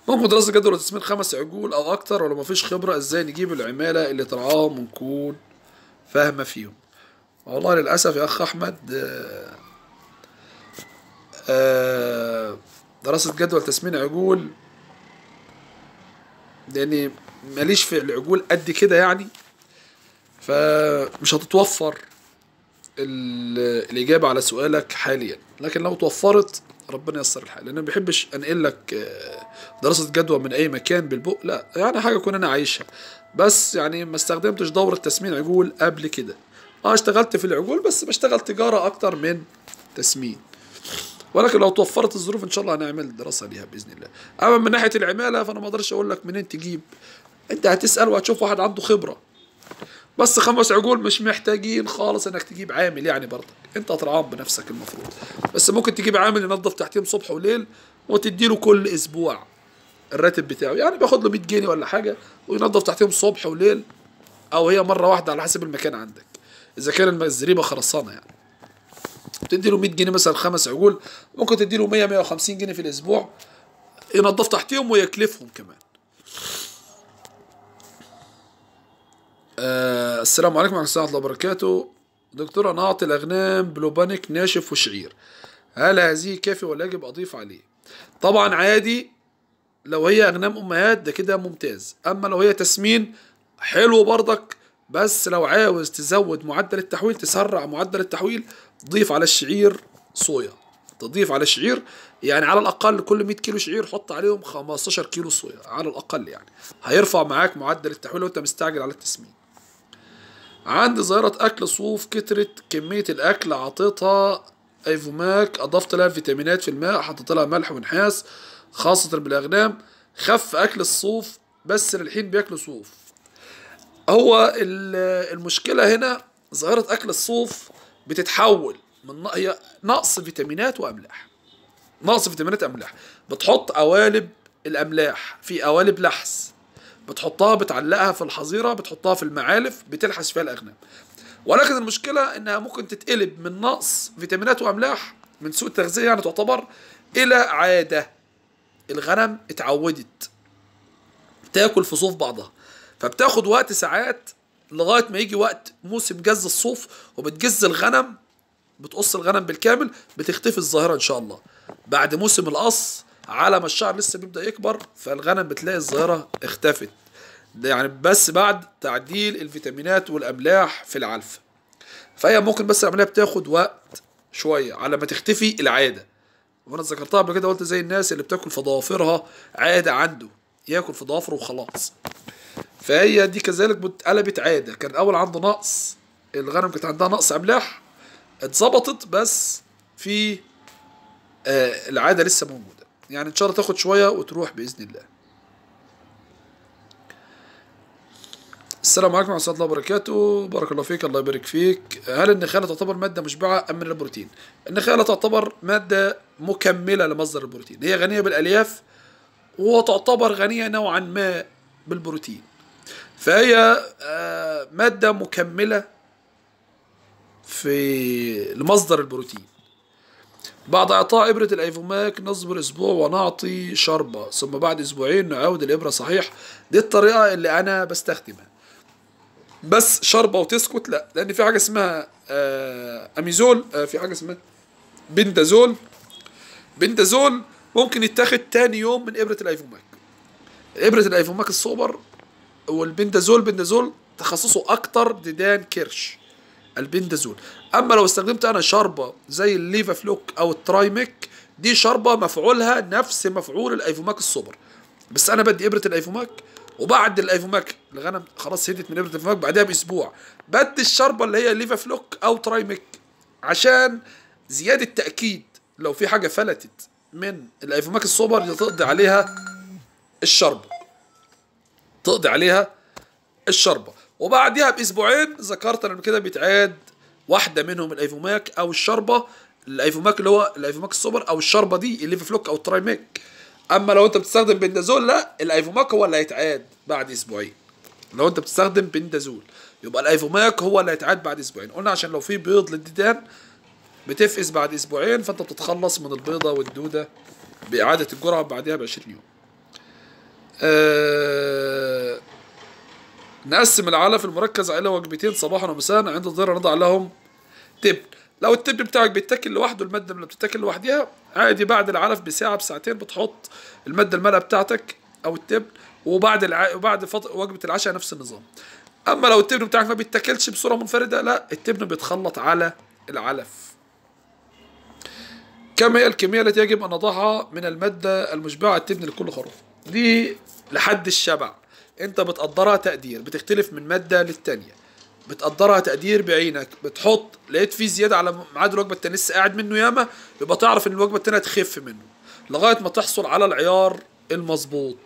ممكن دراسة جدوى لتسمين خمس عجول أو أكتر، ولو مفيش خبرة إزاي نجيب العمالة اللي ترعاهم ونكون فاهمة فيهم؟ والله للأسف يا أخ أحمد، آه، آه، دراسة جدوى لتسمين عجول، لأني ماليش في العجول قد كده يعني، فمش هتتوفر الإجابة على سؤالك حاليا. لكن لو توفرت ربنا ييسر الحال، لأن ما بحبش أنقل لك دراسة جدوى من أي مكان بالبق، لا يعني حاجة أكون أنا عايشها. بس يعني ما استخدمتش دورة تسمين عجول قبل كده. اه اشتغلت في العجول بس بشتغل تجارة أكتر من تسمين، ولكن لو توفرت الظروف إن شاء الله هنعمل دراسة ليها بإذن الله. أما من ناحية العمالة فأنا ما أقدرش أقول لك منين تجيب، أنت هتسأل وهتشوف واحد عنده خبرة. بس خمس عجول مش محتاجين خالص انك تجيب عامل يعني، برضك انت هترعاهم بنفسك المفروض. بس ممكن تجيب عامل ينظف تحتيهم صبح وليل وتديله كل اسبوع الراتب بتاعه، يعني بياخد له مية جنيه ولا حاجه وينظف تحتيهم صبح وليل، او هي مره واحده على حسب المكان عندك. اذا كان الزريبه خرسانه يعني تدي له مية جنيه مثلا خمس عجول، ممكن تدي له مية مية وخمسين جنيه في الاسبوع ينظف تحتيهم ويكلفهم كمان. آه السلام عليكم ورحمة الله وبركاته. دكتور أنا أعطي الأغنام بلوبانيك ناشف وشعير، هل هذه كافي ولا يجب أضيف عليه؟ طبعا عادي، لو هي أغنام أمهات ده كده ممتاز. أما لو هي تسمين حلو برضك، بس لو عاوز تزود معدل التحويل تسرع معدل التحويل ضيف على الشعير صويا. تضيف على الشعير يعني على الأقل كل مية كيلو شعير حط عليهم خمستاشر كيلو صويا على الأقل، يعني هيرفع معاك معدل التحويل لو أنت مستعجل على التسمين. عندي ظاهرة أكل صوف كترت كمية الأكل، عطيتها أيفوماك، أضفت لها فيتامينات في الماء، حطيت لها ملح ونحاس خاصة بالأغنام، خف أكل الصوف بس للحين بياكلوا صوف. هو المشكلة هنا ظاهرة أكل الصوف بتتحول من هي نقص فيتامينات وأملاح، نقص فيتامينات أملاح. بتحط قوالب الأملاح في قوالب لحس، بتحطها بتعلقها في الحظيرة، بتحطها في المعالف بتلحس فيها الأغنام. ولكن المشكلة إنها ممكن تتقلب من نقص فيتامينات وأملاح من سوء التغذية يعني تعتبر إلى عادة. الغنم اتعودت تاكل في صوف بعضها، فبتاخد وقت ساعات لغاية ما يجي وقت موسم جز الصوف وبتجز الغنم، بتقص الغنم بالكامل، بتختفي الظاهرة إن شاء الله. بعد موسم القص على ما الشعر لسه بيبدأ يكبر فالغنم بتلاقي الظاهرة اختفت، ده يعني بس بعد تعديل الفيتامينات والأملاح في العلف. فهي ممكن بس العملية بتاخد وقت شوية على ما تختفي العادة. وانا ذكرتها قبل كده، قلت زي الناس اللي بتاكل في ضوافرها عادة عنده ياكل في ضوافره وخلاص، فهي دي كذلك اتقلبت عادة. كان أول عنده نقص، الغنم كانت عندها نقص أملاح اتظبطت، بس في آه العادة لسه موجودة، يعني إن شاء الله تاخد شوية وتروح بإذن الله. السلام عليكم ورحمة الله وبركاته. بارك الله فيك، الله يبارك فيك. هل النخالة تعتبر مادة مشبعة أم من البروتين؟ النخالة تعتبر مادة مكملة لمصدر البروتين، هي غنية بالألياف وتعتبر غنية نوعا ما بالبروتين، فهي مادة مكملة في لمصدر البروتين. بعد إعطاء إبرة الأيفوماك نصبر أسبوع ونعطي شربة، ثم بعد أسبوعين نعود الإبرة صحيح. دي الطريقة اللي أنا بستخدمها. بس شربة وتسكت لا، لأن في حاجة اسمها أميزول، في حاجة اسمها بندازول. بندازول ممكن يتاخد تاني يوم من إبرة الأيفوماك. إبرة الأيفوماك السوبر والبندازول، بندازول تخصصه أكتر ديدان كرش البندازول. أما لو استخدمت أنا شربة زي الليفا فلوك أو الترايميك، دي شربة مفعولها نفس مفعول الأيفوماك السوبر، بس أنا بدي إبرة الأيفوماك وبعد الأيفوماك الغنم خلاص هدت من إبرة الأيفوماك بعدها بأسبوع بدي الشربة اللي هي ليفا فلوك أو ترايميك عشان زيادة تأكيد. لو في حاجة فلتت من الأيفوماك السوبر تقضي عليها الشربة، تقضي عليها الشربة. وبعدها بأسبوعين ذكرت أنا كده بيتعاد واحدة منهم الأيفوماك أو الشربة، الأيفوماك اللي هو الأيفوماك السوبر أو الشربة دي الليفا فلوك أو الترايميك. أما لو أنت بتستخدم بندازول لا، الأيفوماك هو اللي هيتعاد بعد أسبوعين. لو أنت بتستخدم بندازول يبقى الأيفوماك هو اللي هيتعاد بعد أسبوعين. قلنا عشان لو في بيض للديدان بتفقس بعد أسبوعين، فأنت بتتخلص من البيضة والدودة بإعادة الجرعة بعدها بعشرين يوم. آه نقسم العلف المركز إلى وجبتين صباحا ومساء، عند الظهر نضع لهم تبن. لو التبن بتاعك بيتاكل لوحده، المادة اللي بتتاكل لوحدها عادي، بعد العلف بساعة بساعتين بتحط المادة المالئة بتاعتك أو التبن، وبعد الع... وبعد فط... وجبة العشاء نفس النظام. أما لو التبن بتاعك ما بيتاكلش بصورة منفردة، لا، التبن بيتخلط على العلف. كم هي الكمية التي يجب أن نضعها من المادة المشبعة التبن لكل خروف؟ دي لحد الشبع، أنت بتقدرها تقدير، بتختلف من مادة للتانية، بتقدرها تقدير بعينك، بتحط لقيت فيه زيادة على ميعاد الوجبة التانية لسه قاعد منه ياما، يبقى تعرف إن الوجبة التانية تخف منه لغاية ما تحصل على العيار المظبوط.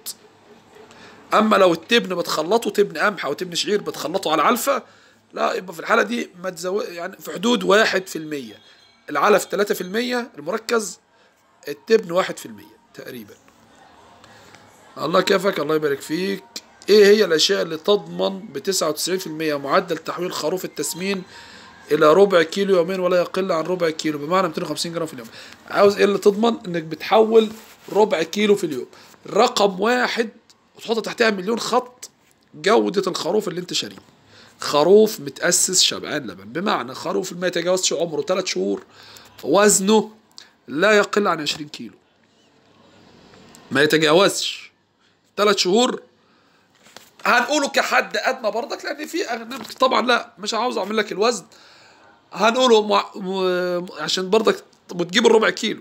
أما لو التبن بتخلطه تبن قمح أو تبن شعير بتخلطه على علفة، لا، يبقى في الحالة دي ما تزود، يعني في حدود واحد في المية، العلف تلاتة في المية المركز، التبن واحد في المية تقريبا. الله كيفك، الله يبارك فيك. ايه هي الاشياء اللي تضمن بتسعة وتسعين في المية معدل تحويل خروف التسمين الى ربع كيلو يوميا ولا يقل عن ربع كيلو، بمعنى مئتين وخمسين جرام في اليوم؟ عاوز ايه اللي تضمن انك بتحول ربع كيلو في اليوم؟ رقم واحد وتحط تحتها مليون خط، جودة الخروف اللي انت شاريه. خروف متأسس شبعان لبن، بمعنى خروف ما يتجاوزش عمره ثلاث شهور، وزنه لا يقل عن عشرين كيلو، ما يتجاوزش ثلاث شهور، هنقوله كحد ادنى برضك، لان في اغنام طبعا، لا مش عاوز اعمل لك الوزن، هنقوله مع... م... عشان برضك وتجيب الربع كيلو.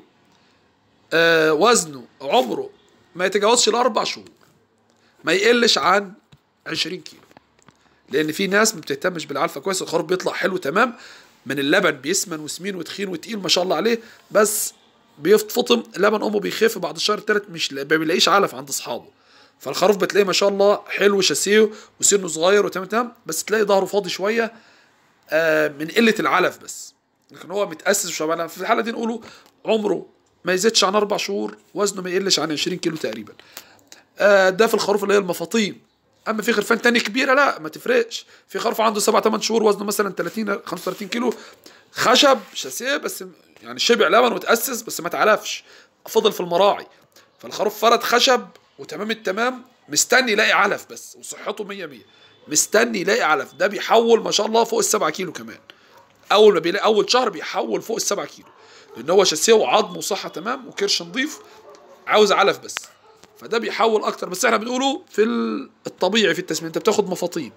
آه وزنه عمره ما يتجاوزش الاربع شهور، ما يقلش عن عشرين كيلو، لان في ناس ما بتهتمش بالعلفه كويس، الخروف بيطلع حلو تمام من اللبن، بيسمن وسمين وتخين وتقيل ما شاء الله عليه، بس بيفطم لبن امه بيخف بعد الشهر الثالث، مش ما بيلاقيش علف عند اصحابه، فالخروف بتلاقيه ما شاء الله حلو شاسيه وسنه صغير وتمام تمام، بس تلاقي ظهره فاضي شويه آه من قله العلف بس، لكن هو متاسس شبعان. في الحاله دي نقوله عمره ما يزيدش عن اربع شهور، وزنه ما يقلش عن عشرين كيلو تقريبا. آه ده في الخروف اللي هي المفاطيم. اما في خرفان تاني كبيره لا ما تفرقش، في خروف عنده سبعة ثمانية شهور وزنه مثلا ثلاثين خمسة وثلاثين كيلو، خشب شاسيه بس، يعني شبع لبن وتاسس بس ما تعلفش، فضل في المراعي، فالخروف فرد خشب وتمام التمام، مستني يلاقي علف بس، وصحته مية مية، مستني يلاقي علف، ده بيحول ما شاء الله فوق السبعة كيلو كمان، اول ما بيلاقي اول شهر بيحول فوق السبعة كيلو، لان هو شاسيه وعظم وصحه تمام وكرش نظيف، عاوز علف بس، فده بيحول اكتر. بس احنا بنقوله في الطبيعي في التسمين انت بتاخد مفاطيم،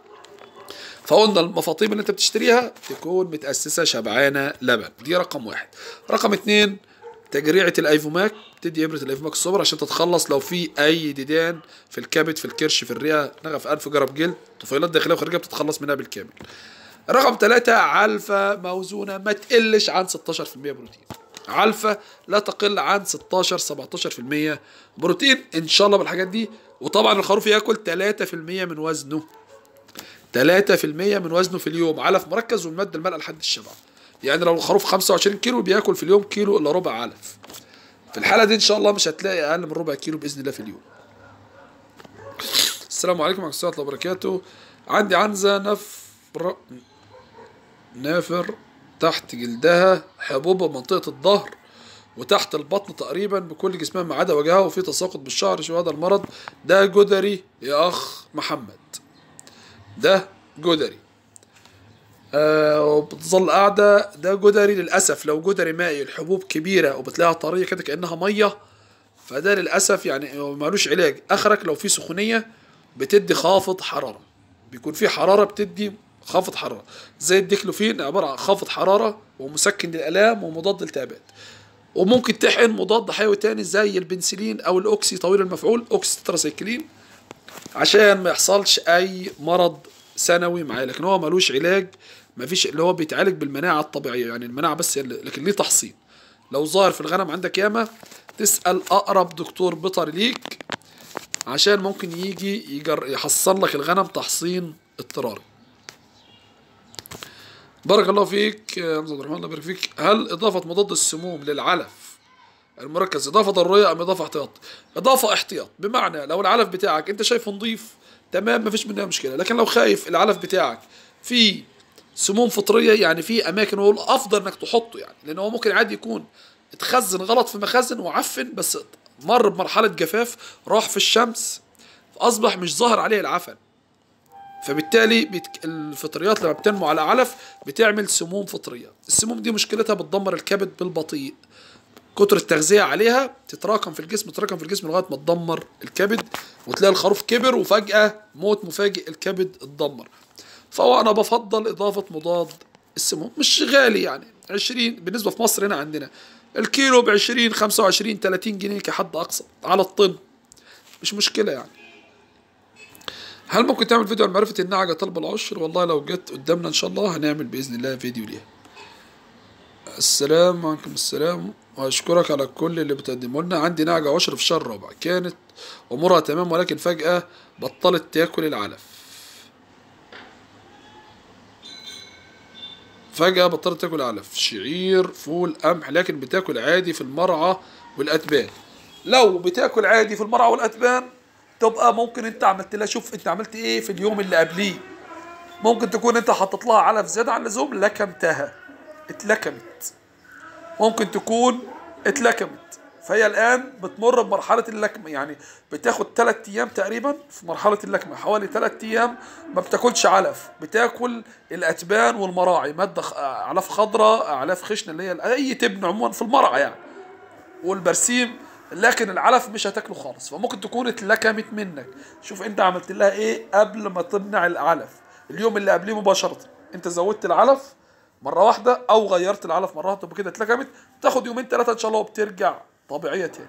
فقلنا المفاطيم اللي انت بتشتريها تكون متأسسة شبعانة لبن، دي رقم واحد. رقم اتنين تجريعة الايفوماك، تدي ابرة الايفوماك الصبر عشان تتخلص لو في اي ديدان في الكبد في الكرش في الرئة، نغف انف جرب جلد، طفيلات داخلية وخارجية بتتخلص منها بالكامل. رقم ثلاثة علفة موزونة ما تقلش عن ستاشر في المية بروتين، علفة لا تقل عن ستاشر سبعتاشر في المية بروتين ان شاء الله بالحاجات دي. وطبعا الخروف ياكل ثلاثة في المية من وزنه، ثلاثة في المية من وزنه في اليوم علف مركز والمادة المالئة لحد الشبع، يعني لو الخروف خمسة وعشرين كيلو بياكل في اليوم كيلو الا ربع علف، في الحالة دي ان شاء الله مش هتلاقي اقل من ربع كيلو باذن الله في اليوم. السلام عليكم ورحمة الله وبركاته. عندي عنزة نفر نافر تحت جلدها حبوب بمنطقة الظهر وتحت البطن تقريبا بكل جسمها ما عدا وجهها، وفي تساقط بالشعر، شو هذا المرض؟ ده جدري يا اخ محمد، ده جدري آه وبتظل قاعدة، ده جدري للأسف. لو جدري مائي الحبوب كبيرة وبتلاقيها طرية كده كأنها مية، فده للأسف يعني مالوش علاج، آخرك لو في سخونية بتدي خافض حرارة، بيكون في حرارة بتدي خافض حرارة، زي الديكلوفين عبارة عن خافض حرارة ومسكن للآلام ومضاد للالتهابات، وممكن تحقن مضاد حيوي تاني زي البنسلين أو الأوكسي طويل المفعول أوكسي تتراسيكلين عشان ما يحصلش أي مرض ثانوي معاه، لكن هو ملوش علاج، مفيش اللي هو بيتعالج بالمناعة الطبيعية، يعني المناعة بس اللي لكن ليه تحصين. لو ظاهر في الغنم عندك ياما تسأل أقرب دكتور بيطري ليك عشان ممكن يجي يجر يحصن لك الغنم تحصين اضطراري. بارك الله فيك يا عبد الرحمن، الله يبارك فيك. هل إضافة مضاد السموم للعلف المركز إضافة ضرورية أم إضافة احتياط؟ إضافة احتياط، بمعنى لو العلف بتاعك أنت شايفه نظيف تمام مفيش منها مشكلة، لكن لو خايف العلف بتاعك فيه سموم فطرية، يعني في أماكن هو الأفضل إنك تحطه، يعني لأن هو ممكن عادي يكون اتخزن غلط في مخازن وعفن، بس مر بمرحلة جفاف، راح في الشمس، أصبح مش ظاهر عليه العفن. فبالتالي بيتك... الفطريات لما بتنمو على علف بتعمل سموم فطرية. السموم دي مشكلتها بتدمر الكبد بالبطيء، كتر التغذية عليها تتراكم في الجسم تتراكم في الجسم لغاية ما تدمر الكبد، وتلاقي الخروف كبر وفجأة موت مفاجئ الكبد اتدمر. فهو أنا بفضل إضافة مضاد السموم، مش غالي يعني، عشرين بالنسبة في مصر هنا عندنا الكيلو بعشرين خمسة وعشرين تلاتين جنيه كحد أقصى على الطن، مش مشكلة يعني. هل ممكن تعمل فيديو عن معرفة النعجة طلب العشر؟ والله لو جت قدامنا إن شاء الله هنعمل بإذن الله فيديو ليها. السلام عليكم. السلام، وأشكرك على كل اللي بتقدمه لنا. عندي نعجة عشر في الشهر الرابع، كانت أمورها تمام ولكن فجأة بطلت تاكل العلف. فجأة بطلت تاكل علف، شعير فول قمح، لكن بتاكل عادي في المرعى والأتبان. لو بتاكل عادي في المرعى والأتبان تبقى ممكن انت عملت لها، شوف انت عملت ايه في اليوم اللي قبليه. ممكن تكون انت حطيت لها علف زيادة عن اللزوم، لكمتها، اتلكمت، ممكن تكون اتلكمت. فهي الآن بتمر بمرحلة اللكمة، يعني بتاخد تلات أيام تقريبا في مرحلة اللكمة، حوالي تلات أيام ما بتاكلش علف، بتاكل الأتبان والمراعي، مادة أعلاف خضراء، أعلاف خشنة اللي هي أي تبن عموما في المرعى يعني، والبرسيم، لكن العلف مش هتاكله خالص. فممكن تكون اتلكمت منك. شوف أنت عملت لها إيه قبل ما تمنع العلف. اليوم اللي قبليه مباشرة أنت زودت العلف مرة واحدة أو غيرت العلف مرة واحدة، بكده اتلكمت، تاخد يومين ثلاثة إن شاء الله وبترجع طبيعية تاني.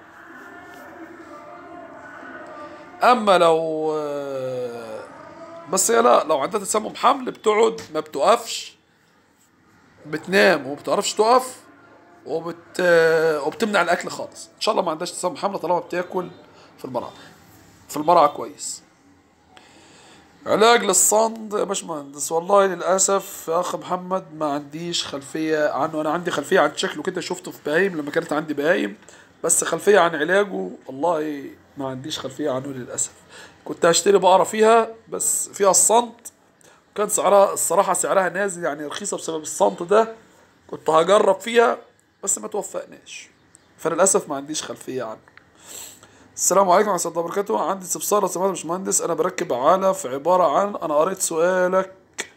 أما لو بس هي لا، لو عندها تسمم حمل بتقعد ما بتقفش، بتنام وما بتعرفش تقف، وبت وبتمنع الأكل خالص. إن شاء الله ما عندهاش تسمم حمل طالما بتاكل في المرعى في المرعى كويس. علاج للصند يا باشمهندس، والله للأسف يا أخ محمد ما عنديش خلفية عنه. أنا عندي خلفية عن شكله كده، شفته في بهايم لما كانت عندي بهايم، بس خلفية عن علاجه والله ما عنديش خلفية عنه للأسف. كنت هشتري بقرة فيها بس فيها الصند، كان سعرها الصراحة سعرها نازل يعني رخيصة بسبب الصند ده، كنت هجرب فيها بس ما توفقناش، فللأسف ما عنديش خلفية عنه. السلام عليكم ورحمة الله وبركاته. عندي استفسار لو سمحت يا باشمهندس، أنا بركب علف عبارة عن، أنا قريت سؤالك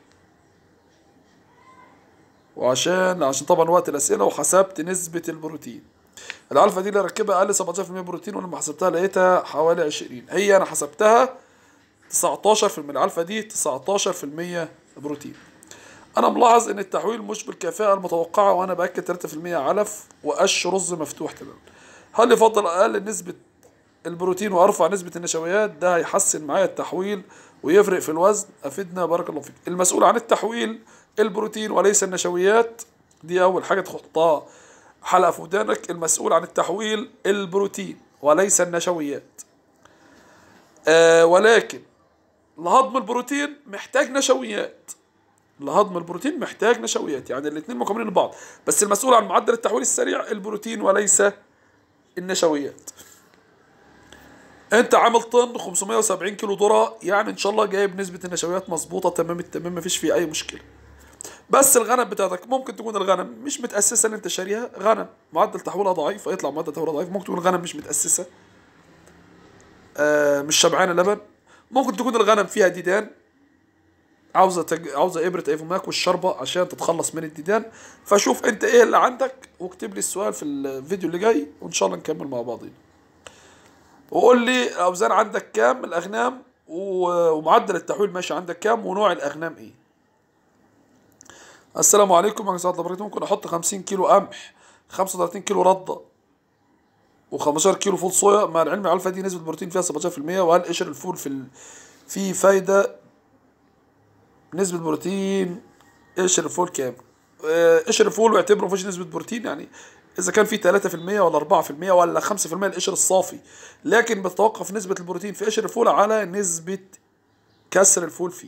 وعشان عشان طبعا وقت الأسئلة وحسبت نسبة البروتين. العلفة دي اللي ركبها قال لي سبعتاشر في المية بروتين، ولما حسبتها لقيتها حوالي عشرين. هي أنا حسبتها تسعتاشر في المية، العلفة دي تسعتاشر في المية بروتين. أنا ملاحظ إن التحويل مش بالكفاءة المتوقعة، وأنا بأكد تلاتة في المية علف وقش رز مفتوح تماما. هل يفضل أقلل نسبة البروتين وارفع نسبة النشويات؟ ده هيحسن معايا التحويل ويفرق في الوزن. افيدنا بارك الله فيك. المسؤول عن التحويل البروتين وليس النشويات، دي اول حاجة تحطها حلقة في ودانك. المسؤول عن التحويل البروتين وليس النشويات. آه ولكن لهضم البروتين محتاج نشويات، لهضم البروتين محتاج نشويات، يعني الاثنين مكملين لبعض، بس المسؤول عن معدل التحويل السريع البروتين وليس النشويات. انت عامل طن خمسمية وسبعين كيلو ذرة، يعني ان شاء الله جايب نسبة النشويات مظبوطة تمام التمام، مفيش فيه اي مشكلة. بس الغنم بتاعتك ممكن تكون الغنم مش متأسسة، اللي انت شاريها غنم معدل تحويلها ضعيف فيطلع معدل تحويلها ضعيف. ممكن تكون الغنم مش متأسسة، آه مش شبعانة لبن. ممكن تكون الغنم فيها ديدان، عاوزة تج... عاوزة إبرة ايفوماك والشربة عشان تتخلص من الديدان. فشوف انت ايه اللي عندك واكتب لي السؤال في الفيديو اللي جاي وان شاء الله نكمل مع بعضين. وقول لي اوزان عندك كام الاغنام، ومعدل التحويل ماشي عندك كام، ونوع الاغنام ايه. السلام عليكم ورحمه الله وبركاته. ممكن احط خمسين كيلو قمح، خمسة وتلاتين كيلو رده، وخمستاشر كيلو فول صويا، مع العلم العلفه دي نسبه البروتين فيها سبعتاشر في المية. وهل قشر الفول في ال... في فايده؟ نسبه بروتين قشر الفول كام؟ قشر الفول واعتبره مفيش نسبه بروتين، يعني إذا كان في تلاتة في المية ولا أربعة في المية ولا خمسة في المية القشر الصافي، لكن بتتوقف نسبة البروتين في قشر الفول على نسبة كسر الفول فيه.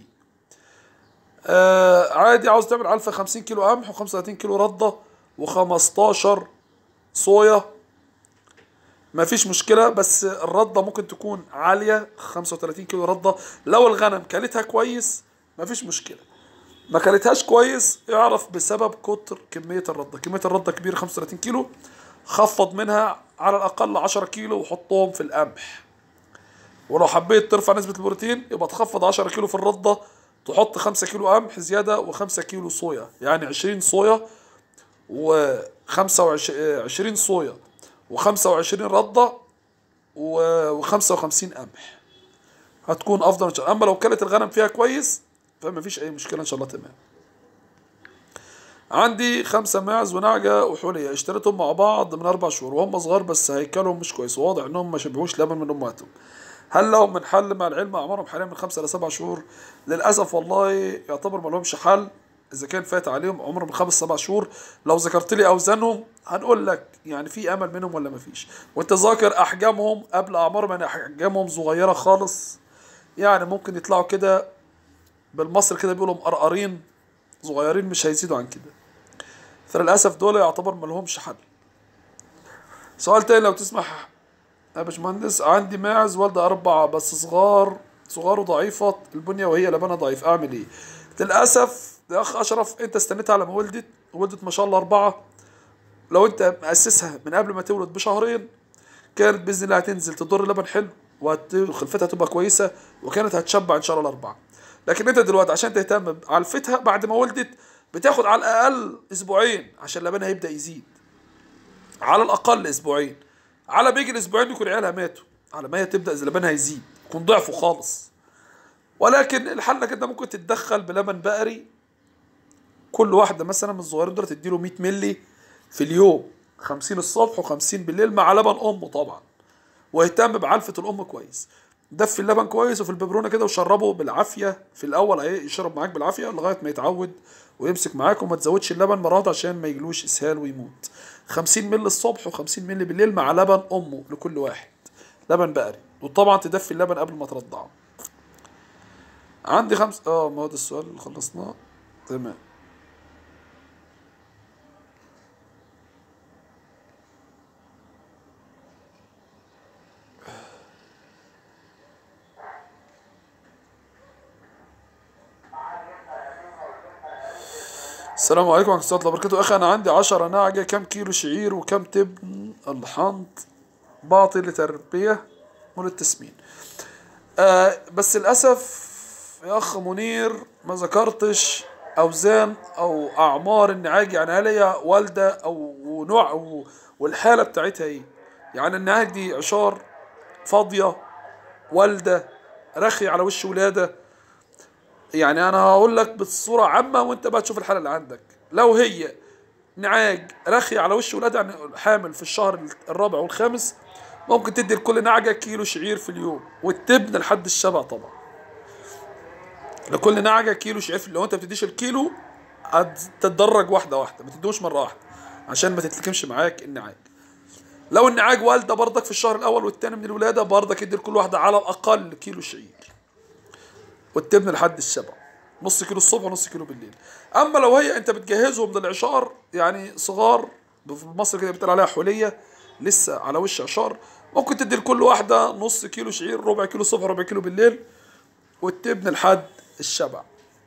آه عادي عاوز تعمل علفة خمسين كيلو قمح وخمسة وتلاتين كيلو ردة وخمستاشر صويا مفيش مشكلة، بس الردة ممكن تكون عالية، خمسة وتلاتين كيلو ردة. لو الغنم كلتها كويس مفيش مشكلة، ما كلتهاش كويس اعرف بسبب كتر كمية الردة. كمية الردة كبيرة خمسة وتلاتين كيلو، خفض منها على الاقل عشرة كيلو وحطهم في القمح. ولو حبيت ترفع نسبة البروتين يبقى تخفض عشرة كيلو في الردة، تحط خمسة كيلو قمح زيادة وخمسة كيلو صويا، يعني عشرين صويا وخمسة وعشرين صويا وخمسة وعشرين ردة وخمسة وخمسين قمح، هتكون افضل ان شاء الله. اما لو كانت الغنم فيها كويس فما فيش اي مشكلة ان شاء الله، تمام. عندي خمسة معز ونعجة وحولية اشتريتهم مع بعض من أربع شهور وهم صغار، بس هيكلهم مش كويس، واضح إنهم ما شبعوش لبن من أمهاتهم. هل لهم من حل مع العلم أعمارهم حاليا من خمسة لسبع شهور؟ للأسف والله يعتبر ما لهمش حل. إذا كان فات عليهم عمر من خمس سبع شهور، لو ذكرت لي أوزانهم هنقول لك يعني في أمل منهم ولا ما فيش. وأنت ذاكر أحجامهم قبل أعمارهم، يعني أحجامهم صغيرة خالص، يعني ممكن يطلعوا كده بالمصري كده بيقولوا مقرقرين صغيرين، مش هيزيدوا عن كده. فللأسف دول يعتبر ملهمش حل. سؤال تاني لو تسمح يا باشمهندس. عندي ماعز والدة أربعة بس صغار صغار وضعيفة البنية وهي لبنها ضعيف، أعمل إيه؟ للأسف يا أخ أشرف أنت استنيت على ما ولدت، ولدت ما شاء الله أربعة. لو أنت مأسسها من قبل ما تولد بشهرين كانت بإذن الله هتنزل تضر لبن حلو وخلفتها تبقى كويسة وكانت هتشبع إن شاء الله الأربعة. لكن أنت دلوقتي عشان تهتم بعلفتها بعد ما ولدت بتاخد على الأقل أسبوعين عشان لبنها يبدأ يزيد، على الأقل أسبوعين. على ما يجي الأسبوعين يكون عيالها ماتوا، على ما هي تبدأ لبنها يزيد يكون ضعفوا خالص. ولكن الحل انك انت ممكن تتدخل بلبن بقري، كل واحدة مثلا من الصغيرين دول تديله مية مللي في اليوم، خمسين الصبح وخمسين بالليل مع لبن أمه طبعا. واهتم بعلفة الأم كويس، دفي اللبن كويس وفي الببرونة كده وشربه بالعافية في الأول، يشرب معاك بالعافية لغاية ما يتعود ويمسك معاك، وما تزودش اللبن مرات عشان ما يجلوش اسهال ويموت. خمسين مللي الصبح وخمسين مللي بالليل مع لبن امه لكل واحد، لبن بقري. وطبعا تدفي اللبن قبل ما ترضعه. عندي خمس اه ما هو ده السؤال اللي خلصناه، تمام. السلام عليكم ورحمة الله وبركاته. أخي أنا عندي عشرة نعجة، كم كيلو شعير وكم تبن الحنط بعطي لتربية وللتسمين؟ آه بس للأسف يا أخ منير ما ذكرتش أوزان أو أعمار النعاج، يعني هل هي والدة أو نوع أو والحالة بتاعتها إيه؟ يعني النعاج دي عشار فاضية والدة رخي على وش ولادة؟ يعني أنا هقول لك بصورة عامة وأنت بقى تشوف الحالة اللي عندك. لو هي نعاج رخي على وش ولادة يعني حامل في الشهر الرابع والخامس، ممكن تدي لكل نعجة كيلو شعير في اليوم والتبن لحد الشبع طبعا. لكل نعجة كيلو شعير في، لو انت بتديش الكيلو هتتدرج واحدة واحدة، ما تدوش مرة واحدة عشان ما تتلكمش معاك النعاج. لو النعاج والدة برضك في الشهر الأول والتاني من الولادة برضك ادي لكل واحدة على الأقل كيلو شعير والتبن لحد الشبع، نص كيلو الصبح ونص كيلو بالليل. أما لو هي أنت بتجهزهم للعشار يعني صغار، في مصر كده بتقول عليها حولية لسه على وش عشار، ممكن تدي لكل واحدة نص كيلو شعير، ربع كيلو الصبح ربع كيلو بالليل والتبن لحد الشبع.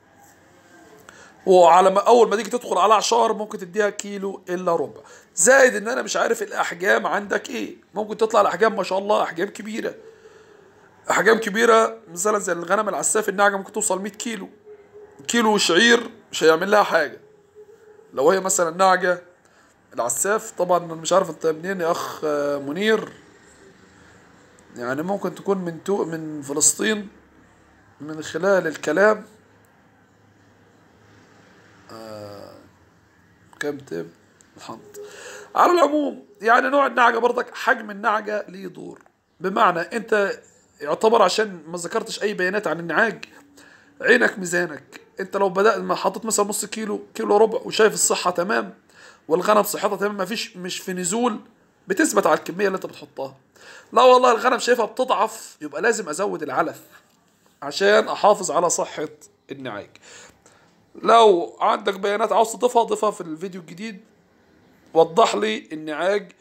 وعلى ما اول ما تيجي تدخل على عشار ممكن تديها كيلو الا ربع. زائد ان انا مش عارف الاحجام عندك ايه، ممكن تطلع الاحجام ما شاء الله احجام كبيره، احجام كبيره مثلا زي الغنم العساف النعجه ممكن توصل مية كيلو. كيلو شعير مش هيعمل لها حاجه. لو هي مثلا نعجه العساف، طبعا مش عارف انت منين يا اخ منير، يعني ممكن تكون من تو من فلسطين من خلال الكلام. آه كم تب الحمد. على العموم يعني نوع النعجة برضك حجم النعجة ليه دور، بمعنى انت يعتبر عشان ما ذكرتش اي بيانات عن النعاج، عينك ميزانك. انت لو بدأت ما حطيت مثلا نص كيلو كيلو ربع وشايف الصحة تمام والغنم صحتها تمام، ما فيش مش في نزول، بتثبت على الكمية اللي انت بتحطها. لا والله الغنم شايفها بتضعف، يبقى لازم ازود العلف عشان احافظ على صحة النعاج. لو عندك بيانات عاوز تضيفها ضيفها في الفيديو الجديد، وضح لي النعاج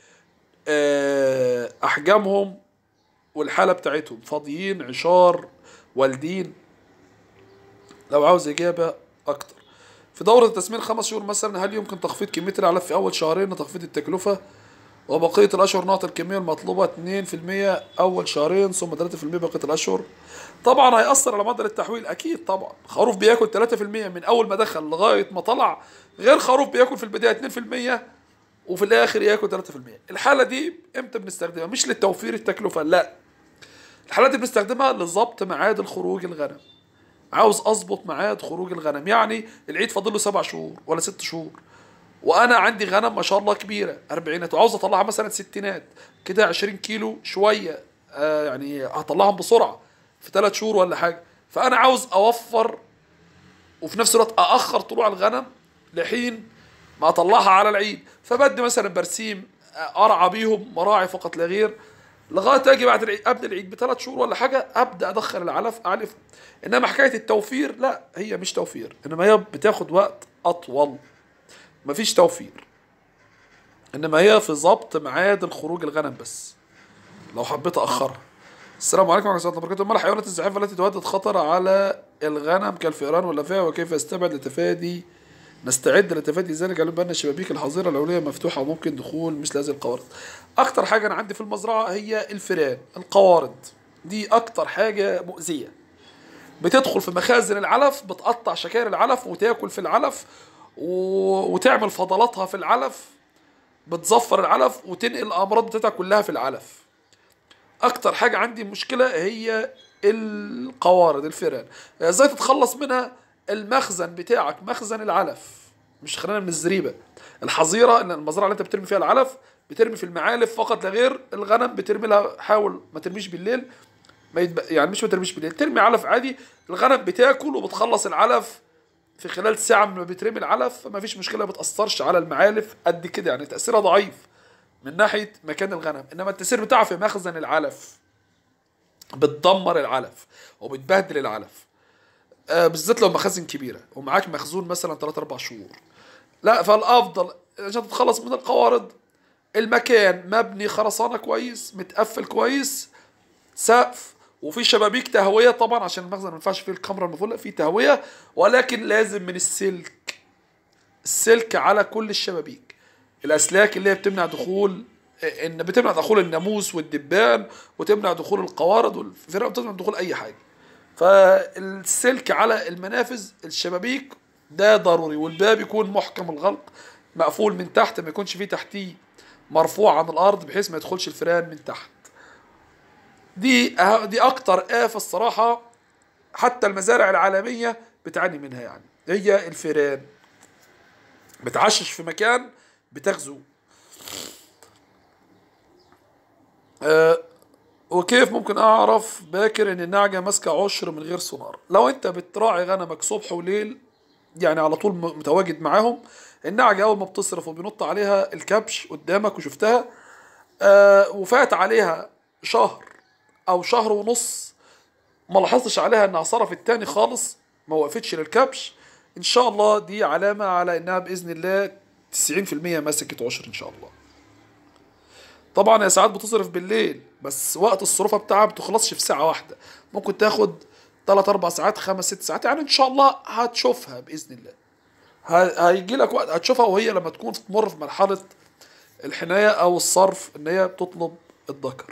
احجامهم والحالة بتاعتهم، فاضيين عشار والدين. لو عاوز اجابة اكتر في دورة التسمين خمس شهور مثلا، هل يمكن تخفيض كمية العلف في اول شهرين لتخفيض التكلفة؟ وبقية الأشهر نقط الكمية المطلوبة اتنين في المية أول شهرين ثم تلاتة في المية بقية الأشهر. طبعا هيأثر على معدل التحويل أكيد طبعا. خروف بياكل تلاتة في المية من أول ما دخل لغاية ما طلع، غير خروف بياكل في البداية اتنين في المية وفي الآخر ياكل تلاتة في المية. الحالة دي إمتى بنستخدمها؟ مش للتوفير التكلفة، لا، الحالة دي بنستخدمها لضبط ميعاد الخروج الغنم. عاوز أظبط ميعاد خروج الغنم، يعني العيد فاضل له سبع شهور ولا ست شهور، وانا عندي غنم ما شاء الله كبيره اربعينات وعاوز اطلعها مثلا ستينات كده عشرين كيلو شويه، آه يعني هطلعهم بسرعه في ثلاث شهور ولا حاجه. فانا عاوز اوفر وفي نفس الوقت ااخر طلوع الغنم لحين ما اطلعها على العيد. فبدي مثلا برسيم ارعى بيهم مراعي فقط لا غير لغايه اجي بعد العيد قبل العيد بثلاث شهور ولا حاجه ابدا ادخل العلف اعلف. انما حكايه التوفير لا، هي مش توفير، انما هي بتاخد وقت اطول. مفيش توفير، انما هي في ضبط ميعاد الخروج الغنم بس لو حبيت اخرها. السلام عليكم ورحمه الله وبركاته. ما الحيوانات الزاحفه التي تهدد خطر على الغنم كالفئران والافاعي، وكيف استبعد لتفادي نستعد لتفادي ذلك؟ على بان الشبابيك الحظيره العلويه مفتوحه وممكن دخول مثل هذه القوارض. اكتر حاجه انا عندي في المزرعه هي الفئران، القوارض دي اكتر حاجه مؤذيه. بتدخل في مخازن العلف، بتقطع شكاير العلف وتاكل في العلف و... وتعمل فضلاتها في العلف، بتزفر العلف وتنقل الامراض بتاعتها كلها في العلف. اكتر حاجه عندي مشكله هي القوارض الفئران. ازاي تتخلص منها؟ المخزن بتاعك مخزن العلف، مش خلينا من الزريبه الحظيره، ان المزرعه اللي انت بترمي فيها العلف بترمي في المعالف فقط لا غير. الغنم بترمي لها، حاول ما ترميش بالليل، ما يتب... يعني مش ما ترميش بالليل، ترمي علف عادي. الغنم بتاكل وبتخلص العلف في خلال ساعة من ما بيترمي العلف، فما فيش مشكلة، ما بتأثرش على المعالف قد كده، يعني تأثيرها ضعيف من ناحية مكان الغنم. إنما التأثير بتاعها في مخزن العلف، بتدمر العلف وبتبهدل العلف، آه بالذات لو مخازن كبيرة ومعاك مخزون مثلا تلاتة أربع شهور. لا، فالأفضل عشان تتخلص من القوارض المكان مبني خرسانة كويس، متقفل كويس، سقف، وفي شبابيك تهوية طبعا عشان المخزن ما ينفعش فيه الكاميرا المفولة، فيه تهوية، ولكن لازم من السلك، السلك على كل الشبابيك، الأسلاك اللي هي بتمنع دخول، إن بتمنع دخول الناموس والدبان وتمنع دخول القوارض والفئران وتمنع دخول أي حاجة. فالسلك على المنافذ الشبابيك ده ضروري، والباب يكون محكم الغلق مقفول من تحت، ما يكونش فيه تحتيه مرفوع عن الأرض بحيث ما يدخلش الفئران من تحت. دي أه دي اكتر آفة الصراحة، حتى المزارع العالمية بتعاني منها، يعني هي الفئران بتعشش في مكان بتغزو. أه وكيف ممكن اعرف باكر ان النعجة ماسكة عشر من غير سونار؟ لو انت بتراعي غنمك صبح وليل، يعني على طول متواجد معاهم، النعجة اول ما بتصرف وبينط عليها الكبش قدامك وشفتها، أه وفات عليها شهر او شهر ونص ما لاحظتش عليها انها صرفت تاني خالص، ما وقفتش للكبش، ان شاء الله دي علامة على انها باذن الله تسعين في المية مسكت عشر ان شاء الله. طبعا هي ساعات بتصرف بالليل، بس وقت الصرفة بتاعها بتخلصش في ساعة واحدة، ممكن تاخد تلات اربع ساعات خمس ست ساعات، يعني ان شاء الله هتشوفها باذن الله. هيجي لك وقت هتشوفها وهي لما تكون تمر في مرحلة الحناية او الصرف، ان هي بتطلب الذكر.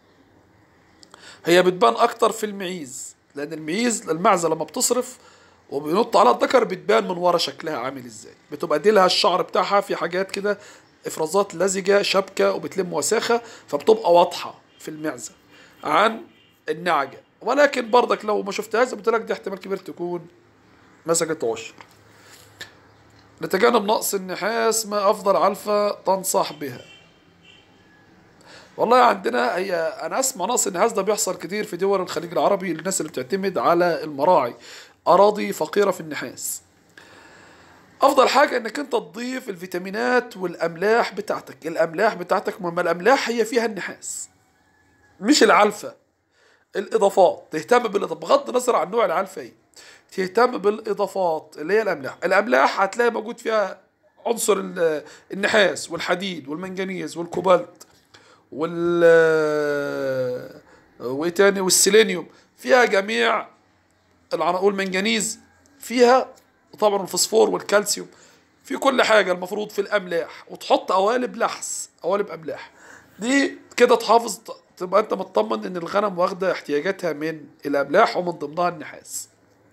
هي بتبان اكتر في المعيز، لان المعيز المعزه لما بتصرف وبينط على الذكر بتبان من ورا شكلها عامل ازاي، بتبقى ديلها الشعر بتاعها في حاجات كده افرازات لزجه شبكه وبتلم وساخه، فبتبقى واضحه في المعزه عن النعجه. ولكن برضك لو ما شفتهاش قلت لك دي احتمال كبير تكون مسكت عشر. لتجنب نقص النحاس ما افضل علفه تنصح بها؟ والله عندنا هي، انا اسمع نقص النحاس ده بيحصل كتير في دول الخليج العربي، للناس اللي بتعتمد على المراعي، اراضي فقيره في النحاس. افضل حاجه انك انت تضيف الفيتامينات والاملاح بتاعتك، الاملاح بتاعتك مهمه، الاملاح هي فيها النحاس مش العلفه. الاضافات تهتم بالاضافات بغض النظر عن نوع العلفه ايه، تهتم بالاضافات اللي هي الاملاح. الاملاح هتلاقي موجود فيها عنصر النحاس والحديد والمنجنيز والكوبالت وال وايه تاني والسيلينيوم، فيها جميع العناصر، والمنجنيز فيها، وطبعا الفوسفور والكالسيوم في كل حاجة المفروض في الأملاح، وتحط قوالب لحس، قوالب أملاح. دي كده تحافظ، تبقى أنت مطمن إن الغنم واخدة احتياجاتها من الأملاح ومن ضمنها النحاس.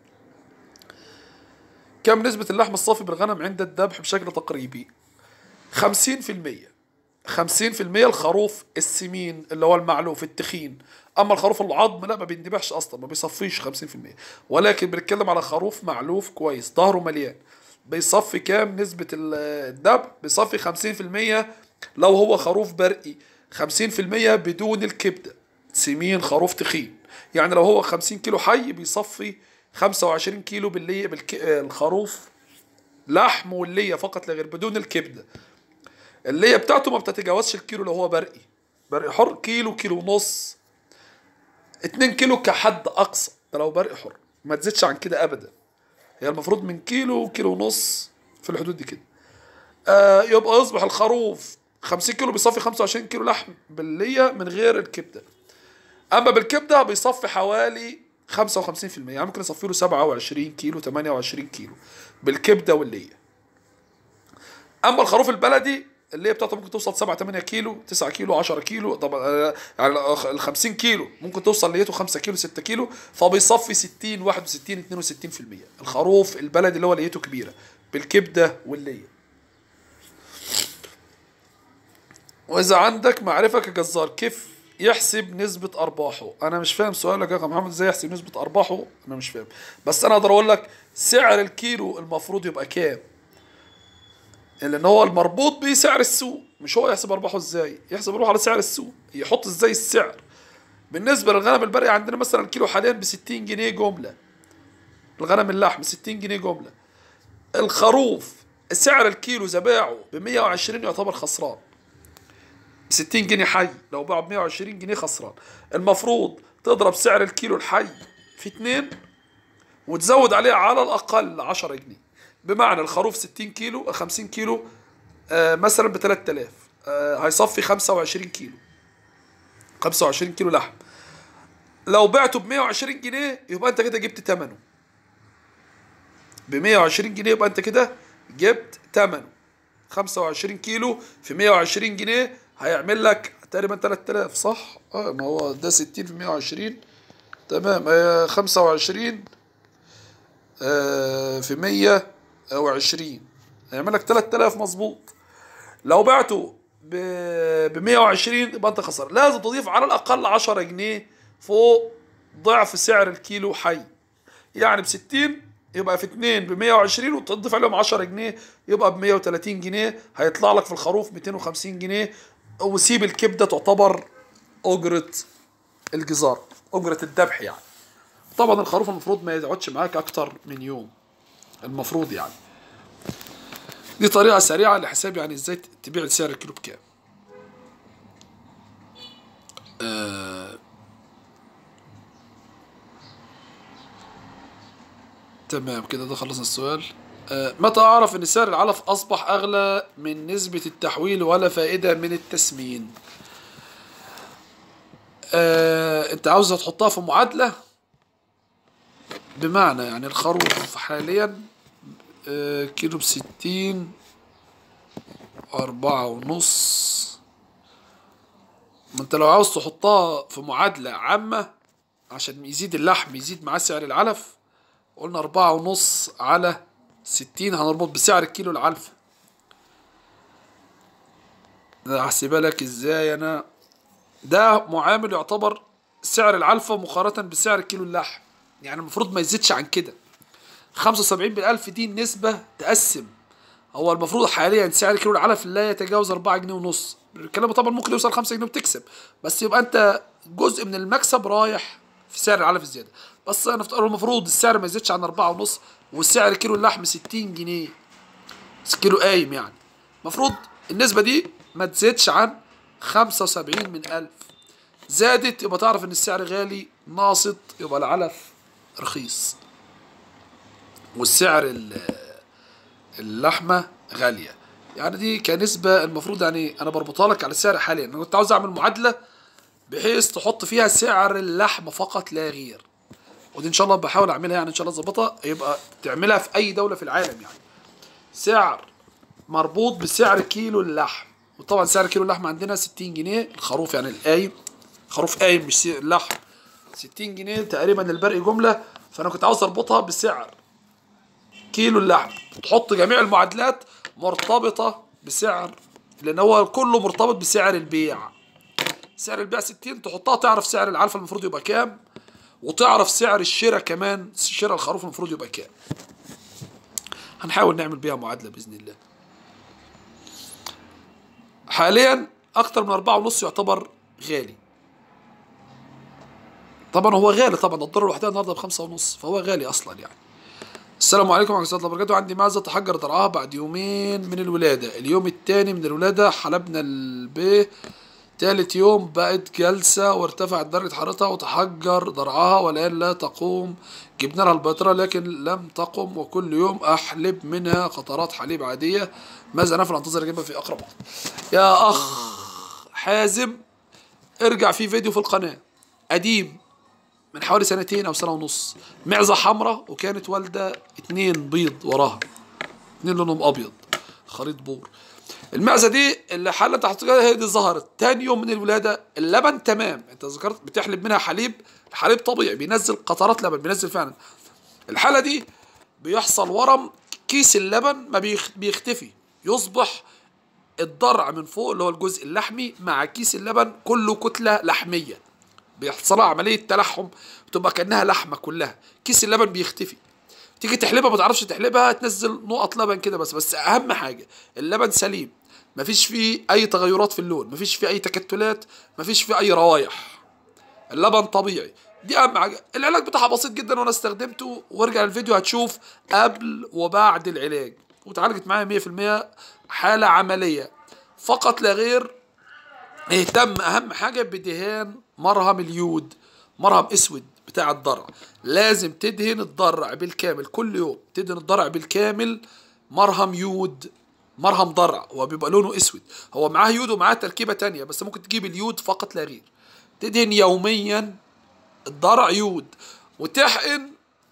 كم نسبة اللحم الصافي بالغنم عند الذبح بشكل تقريبي؟ خمسين في المية. خمسين في المية الخروف السمين اللي هو المعلوف التخين. أما الخروف العظم لا، ما بيندبحش أصلا، ما بيصفيش خمسين في المية. ولكن بنتكلم على خروف معلوف كويس ظهره مليان، بيصفي كام نسبة الذبح؟ بيصفي خمسين في المية لو هو خروف برقي، خمسين في المية بدون الكبدة، سمين خروف تخين. يعني لو هو خمسين كيلو حي بيصفي خمسة وعشرين كيلو باللي بالك... الخروف لحم واللية فقط لا غير بدون الكبدة. اللية بتاعته ما بتتجاوزش الكيلو لو هو برقي. برقي حر كيلو، كيلو ونص، اتنين كيلو كحد أقصى. ده لو برقي حر، ما تزيدش عن كده أبدا. هي المفروض من كيلو، كيلو ونص، في الحدود دي كده. آه يبقى يصبح الخروف خمسين كيلو بيصفي خمسة وعشرين كيلو لحم باللية من غير الكبدة. أما بالكبدة بيصفي حوالي خمسة وخمسين في المية، يعني ممكن يصفي له سبعة وعشرين كيلو، تمانية وعشرين كيلو بالكبدة واللية. أما الخروف البلدي اللي بتاعته ممكن توصل سبعة تمانية كيلو، تسعة كيلو، عشرة كيلو. طبعا يعني ال خمسين كيلو ممكن توصل ليته خمسة كيلو، ستة كيلو، فبيصفي ستين، واحد وستين، اتنين وستين في المية الخروف البلدي اللي هو ليته كبيرة بالكبدة واللية. وإذا عندك معرفة كجزار كيف يحسب نسبة أرباحه؟ أنا مش فاهم سؤالك يا أخي محمد، إزاي يحسب نسبة أرباحه؟ أنا مش فاهم، بس أنا أقدر أقول لك سعر الكيلو المفروض يبقى كام، لأن هو المربوط بسعر السوق. مش هو يحسب أرباحه إزاي؟ يحسب أرباحه على سعر السوق، يحط إزاي السعر. بالنسبة للغنم البري عندنا مثلا الكيلو حاليا بستين جنيه جملة، الغنم اللحم ستين جنيه جملة. الخروف سعر الكيلو إذا باعه بمية وعشرين يعتبر خسران، ستين جنيه حي لو باعه بمية وعشرين جنيه خسران. المفروض تضرب سعر الكيلو الحي في اتنين وتزود عليه على الأقل عشرة جنيه. بمعنى الخروف ستين كيلو، خمسين كيلو آه مثلا ب تلات آلاف، آه هيصفي خمسة وعشرين كيلو، خمسة وعشرين كيلو لحم. لو بعته ب مية وعشرين جنيه يبقى انت كده جبت ثمنه، ب مية وعشرين جنيه يبقى انت كده جبت ثمنه. خمسة وعشرين كيلو في مية وعشرين جنيه هيعمل لك تقريبا تلات آلاف، صح؟ اه ما هو ده ستين في مية وعشرين، تمام. آه خمسة وعشرين آه في مية وعشرين هيعمل لك تلات آلاف مظبوط. لو بعته ب مية وعشرين يبقى انت خسر. لازم تضيف على الاقل عشرة جنيه فوق ضعف سعر الكيلو حي. يعني ب ستين يبقى في اتنين ب مية وعشرين وتضيف عليهم عشرة جنيه يبقى ب مية وتلاتين جنيه، هيطلع لك في الخروف ميتين وخمسين جنيه. وسيب الكبده تعتبر اجره الجزار، اجره الذبح يعني. طبعا الخروف المفروض ما يقعدش معاك اكتر من يوم، المفروض يعني. دي طريقة سريعة لحساب يعني ازاي تبيع سعر الكيلو بكام. آه تمام كده، ده خلصنا السؤال. آه متى أعرف إن سعر العلف أصبح أغلى من نسبة التحويل ولا فائدة من التسمين؟ آه أنت عاوزة تحطها في معادلة، بمعنى يعني الخروف حاليا آه كيلو بستين، أربعة ونص. ما أنت لو عاوز تحطها في معادلة عامة عشان يزيد اللحم يزيد معاه سعر العلف، قلنا أربعة ونص على ستين هنربط بسعر الكيلو العلف. ده هحسبها لك ازاي انا؟ ده معامل يعتبر سعر العلفة مقارنة بسعر كيلو اللحم، يعني المفروض ما يزيدش عن كده. خمسة وسبعين بالألف دي نسبة تقسم. هو المفروض حاليا سعر كيلو العلف لا يتجاوز أربعة جنيه ونص. الكلام طبعا ممكن يوصل خمسة جنيه وتكسب، بس يبقى انت جزء من المكسب رايح في سعر العلف الزيادة. بس انا المفروض السعر ما يزيدش عن أربعة ونص، والسعر كيلو اللحم ستين جنيه كيلو قايم، يعني المفروض النسبة دي ما تزيدش عن خمسة وسبعين من ألف. زادت يبقى تعرف ان السعر غالي، ناقصت يبقى العلف رخيص، والسعر اللحمة غالية. يعني دي كنسبة المفروض، يعني انا بربطها لك على السعر حاليا. انا كنت عاوز اعمل معادلة بحيث تحط فيها سعر اللحم فقط لا غير، ودي ان شاء الله بحاول اعملها، يعني ان شاء الله اظبطها يبقى تعملها في اي دولة في العالم. يعني سعر مربوط بسعر كيلو اللحم، وطبعا سعر كيلو اللحم عندنا ستين جنيه الخروف، يعني القايم خروف قايم مش اللحم ستين جنيه تقريبا البرق جمله. فانا كنت عاوز اربطها بسعر كيلو اللحم، تحط جميع المعادلات مرتبطه بسعر، لان هو كله مرتبط بسعر البيع. سعر البيع ستين، تحطها تعرف سعر العلفه المفروض يبقى كام، وتعرف سعر الشراء كمان، شراء الخروف المفروض يبقى كام. هنحاول نعمل بيها معادله باذن الله. حاليا اكتر من أربعة ونص يعتبر غالي. طبعا هو غالي طبعا، الضرر لوحدها النهارده بخمسة ونص، فهو غالي اصلا يعني. السلام عليكم ورحمة الله وبركاته. عندي معزة تحجر ضرعها بعد يومين من الولادة، اليوم الثاني من الولادة حلبنا البيه، ثالث يوم بقت جلسة وارتفعت درجة حرارتها وتحجر ضرعها والآن لا تقوم. جبنا لها البيطرة لكن لم تقم، وكل يوم أحلب منها قطرات حليب عادية. ماذا نفعل؟ أنتظر أجيبها في أقرب وقت. يا أخ حازم، ارجع في فيديو في القناة قديم من حوالي سنتين أو سنة ونص، معزة حمراء وكانت والدة اتنين بيض وراها، اتنين لونهم أبيض خليط بور. المعزة دي اللي حالة تحت هي دي ظهرت تاني يوم من الولادة، اللبن تمام، انت ذكرت بتحلب منها حليب، الحليب طبيعي بينزل قطرات لبن، بينزل فعلا. الحالة دي بيحصل ورم، كيس اللبن ما بيختفي، يصبح الضرع من فوق اللي هو الجزء اللحمي مع كيس اللبن كله كتلة لحمية، بيحصل عملية تلحم، بتبقى كأنها لحمة كلها، كيس اللبن بيختفي. تيجي تحلبها ما تعرفش تحلبها، تنزل نقط لبن كده بس. بس اهم حاجه اللبن سليم، مفيش فيه اي تغيرات في اللون، مفيش فيه اي تكتلات، مفيش فيه اي روايح، اللبن طبيعي. دي اهم حاجه. العلاج بتاعها بسيط جدا وانا استخدمته، وارجع الفيديو هتشوف قبل وبعد العلاج، وتعالجت معايا مية في المية، حاله عمليه فقط لا غير. اهتم اهم حاجه بدهان مرهم اليود، مرهم اسود بتاع الضرع، لازم تدهن الضرع بالكامل كل يوم، تدهن الضرع بالكامل مرهم يود، مرهم ضرع، هو بيبقى لونه اسود، هو معاه يود ومعاه تركيبه تانية بس ممكن تجيب اليود فقط لا غير. تدهن يوميا الضرع يود، وتحقن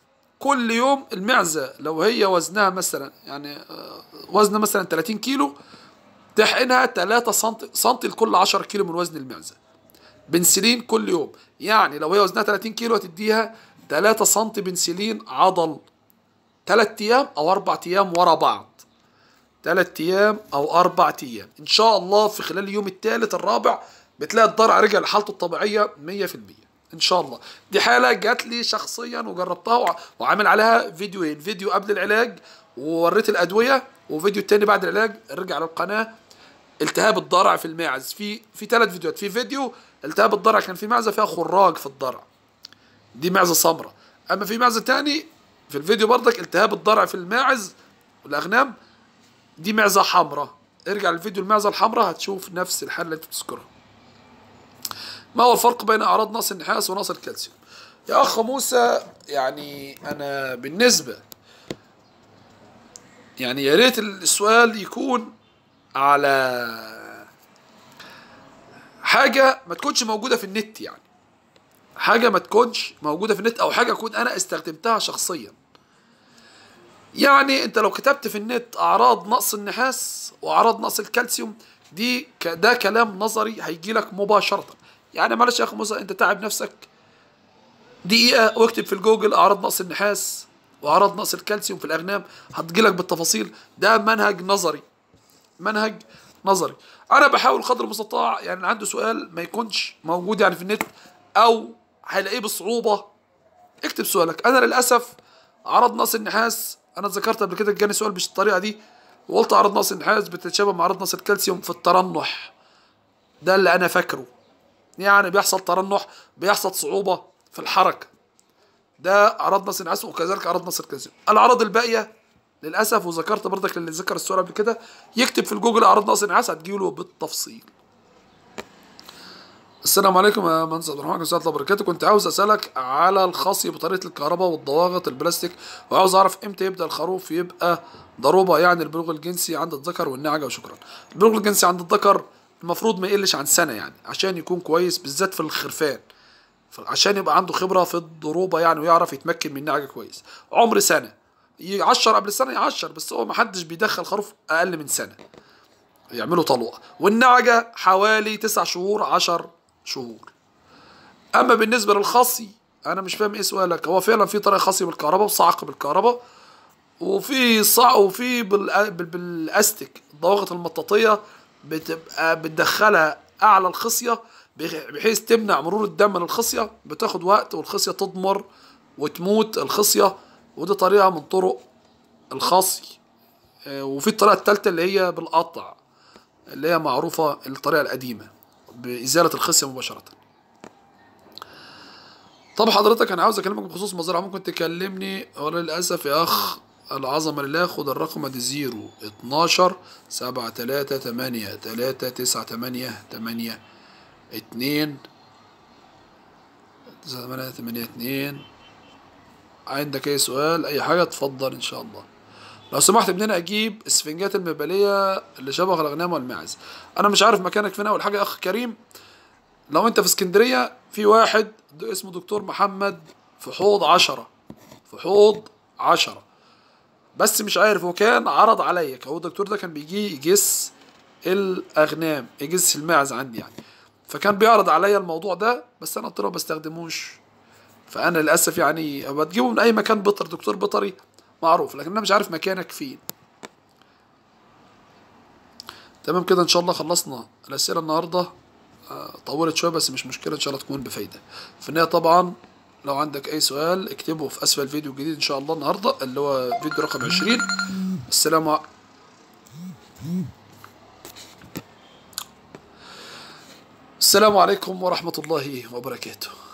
كل يوم المعزه لو هي وزنها مثلا يعني وزنها مثلا ثلاثين كيلو، تحقنها ثلاثة سنتي سنتي لكل عشرة كيلو من وزن المعزه بنسلين كل يوم. يعني لو هي وزنها ثلاثين كيلو هتديها ثلاثة سنتي بنسلين عضل ثلاث ايام او اربع ايام ورا بعض، ثلاث ايام او اربع ايام ان شاء الله. في خلال اليوم الثالث الرابع بتلاقي الضرع رجع لحالته الطبيعيه مية في المية ان شاء الله. دي حاله جات لي شخصيا وجربتها وعامل عليها فيديوين، فيديو قبل العلاج ووريت الادويه، وفيديو التاني بعد العلاج. ارجع للقناه التهاب الضرع في الماعز، في في ثلاث فيديوهات. في فيديو التهاب الضرع كان في معزه فيها خراج في الضرع، دي معزه سمراء. اما في معزه تاني في الفيديو برضك التهاب الضرع في الماعز والاغنام، دي معزه حمراء. ارجع للفيديو المعزه الحمراء هتشوف نفس الحاله اللي انت بتذكرها. ما هو الفرق بين اعراض نقص النحاس ونقص الكالسيوم؟ يا اخ موسى، يعني انا بالنسبه يعني يا ريت السؤال يكون على حاجه ما تكونش موجوده في النت، يعني حاجه ما تكونش موجوده في النت او حاجه اكون انا استخدمتها شخصيا. يعني انت لو كتبت في النت اعراض نقص النحاس واعراض نقص الكالسيوم، دي ده كلام نظري هيجي لك مباشره. يعني معلش يا اخي موسى، انت تعب نفسك دقيقه واكتب في الجوجل اعراض نقص النحاس واعراض نقص الكالسيوم في الاغنام، هتجي لك بالتفاصيل. ده منهج نظري، منهج نظري. انا بحاول قدر المستطاع، يعني عنده سؤال ما يكونش موجود يعني في النت او هيلاقيه بصعوبه، اكتب سؤالك. انا للاسف اعراض نقص النحاس انا ذكرت قبل كده، جاني سؤال بالطريقه دي وقلت اعراض نقص النحاس بتتشابه مع اعراض نقص الكالسيوم في الترنح، ده اللي انا فاكره. يعني بيحصل ترنح، بيحصل صعوبه في الحركه، ده اعراض نقص النحاس، وكذلك اعراض نقص الكالسيوم. الاعراض الباقيه للاسف، وذكرت برضك اللي ذكر السؤال قبل كده يكتب في الجوجل اعراض نقص النحاس هتجيله بالتفصيل. السلام عليكم يا مهندس عبد الرحمن ورحمة الله وبركاته. كنت عاوز اسالك على الخصي بطاريه الكهرباء والضواغط البلاستيك، وعاوز اعرف امتى يبدا الخروف يبقى ضروبه، يعني البلوغ الجنسي عند الذكر والنعجه. وشكرا. البلوغ الجنسي عند الذكر المفروض ما يقلش عن سنه، يعني عشان يكون كويس بالذات في الخرفان، عشان يبقى عنده خبره في الضروبه يعني ويعرف يتمكن من النعجه كويس. عمر سنه يعشر قبل السنه يعشر، بس هو ما حدش بيدخل خروف اقل من سنه يعملوا طلوقه. والنعجه حوالي تسع شهور عشر شهور. اما بالنسبه للخصي انا مش فاهم ايه سؤالك. هو فعلا في طريقه خصي بالكهرباء وصعق بالكهرباء، وفي صع وفي بال... بال... بالاستك الضواغط المطاطيه بتبقى بتدخلها اعلى الخصيه بحيث تمنع مرور الدم للخصيه، بتاخد وقت والخصيه تضمر وتموت الخصيه، ودي طريقه من طرق الخصي. وفي الطريقه الثالثه اللي هي بالقطع اللي هي معروفه الطريقه القديمه بازاله الخصيه مباشره. طب حضرتك انا عاوز اكلمك بخصوص مزرعه، ممكن تكلمني؟ ولا للاسف يا اخ العظمه لله. خد الرقم ادي زيرو اتناشر سبعة تلاتة تمانية تلاتة تسعة تمانية تمانية اتنين تسعة تمانية تمانية اتنين. عندك اي سؤال اي حاجه اتفضل ان شاء الله. لو سمحت ابننا اجيب اسفنجات المباليه اللي شبه الاغنام والماعز. انا مش عارف مكانك فين اول حاجه يا اخ كريم. لو انت في اسكندريه في واحد اسمه دكتور محمد في حوض عشرة، في حوض عشرة، بس مش عارف هو كان عرض عليا. هو الدكتور ده كان بيجي يجس الاغنام يجس الماعز عندي يعني، فكان بيعرض عليا الموضوع ده، بس انا قلت له ما بستخدموش. فانا للاسف يعني بتجيبه من اي مكان بيطري، دكتور بيطري معروف، لكن انا مش عارف مكانك فين. تمام كده ان شاء الله خلصنا الاسئله النهارده. طولت شويه بس مش مشكله، ان شاء الله تكون بفايده. في النهايه طبعا لو عندك اي سؤال اكتبه في اسفل الفيديو الجديد ان شاء الله النهارده اللي هو فيديو رقم عشرين. السلام ع... السلام عليكم ورحمه الله وبركاته.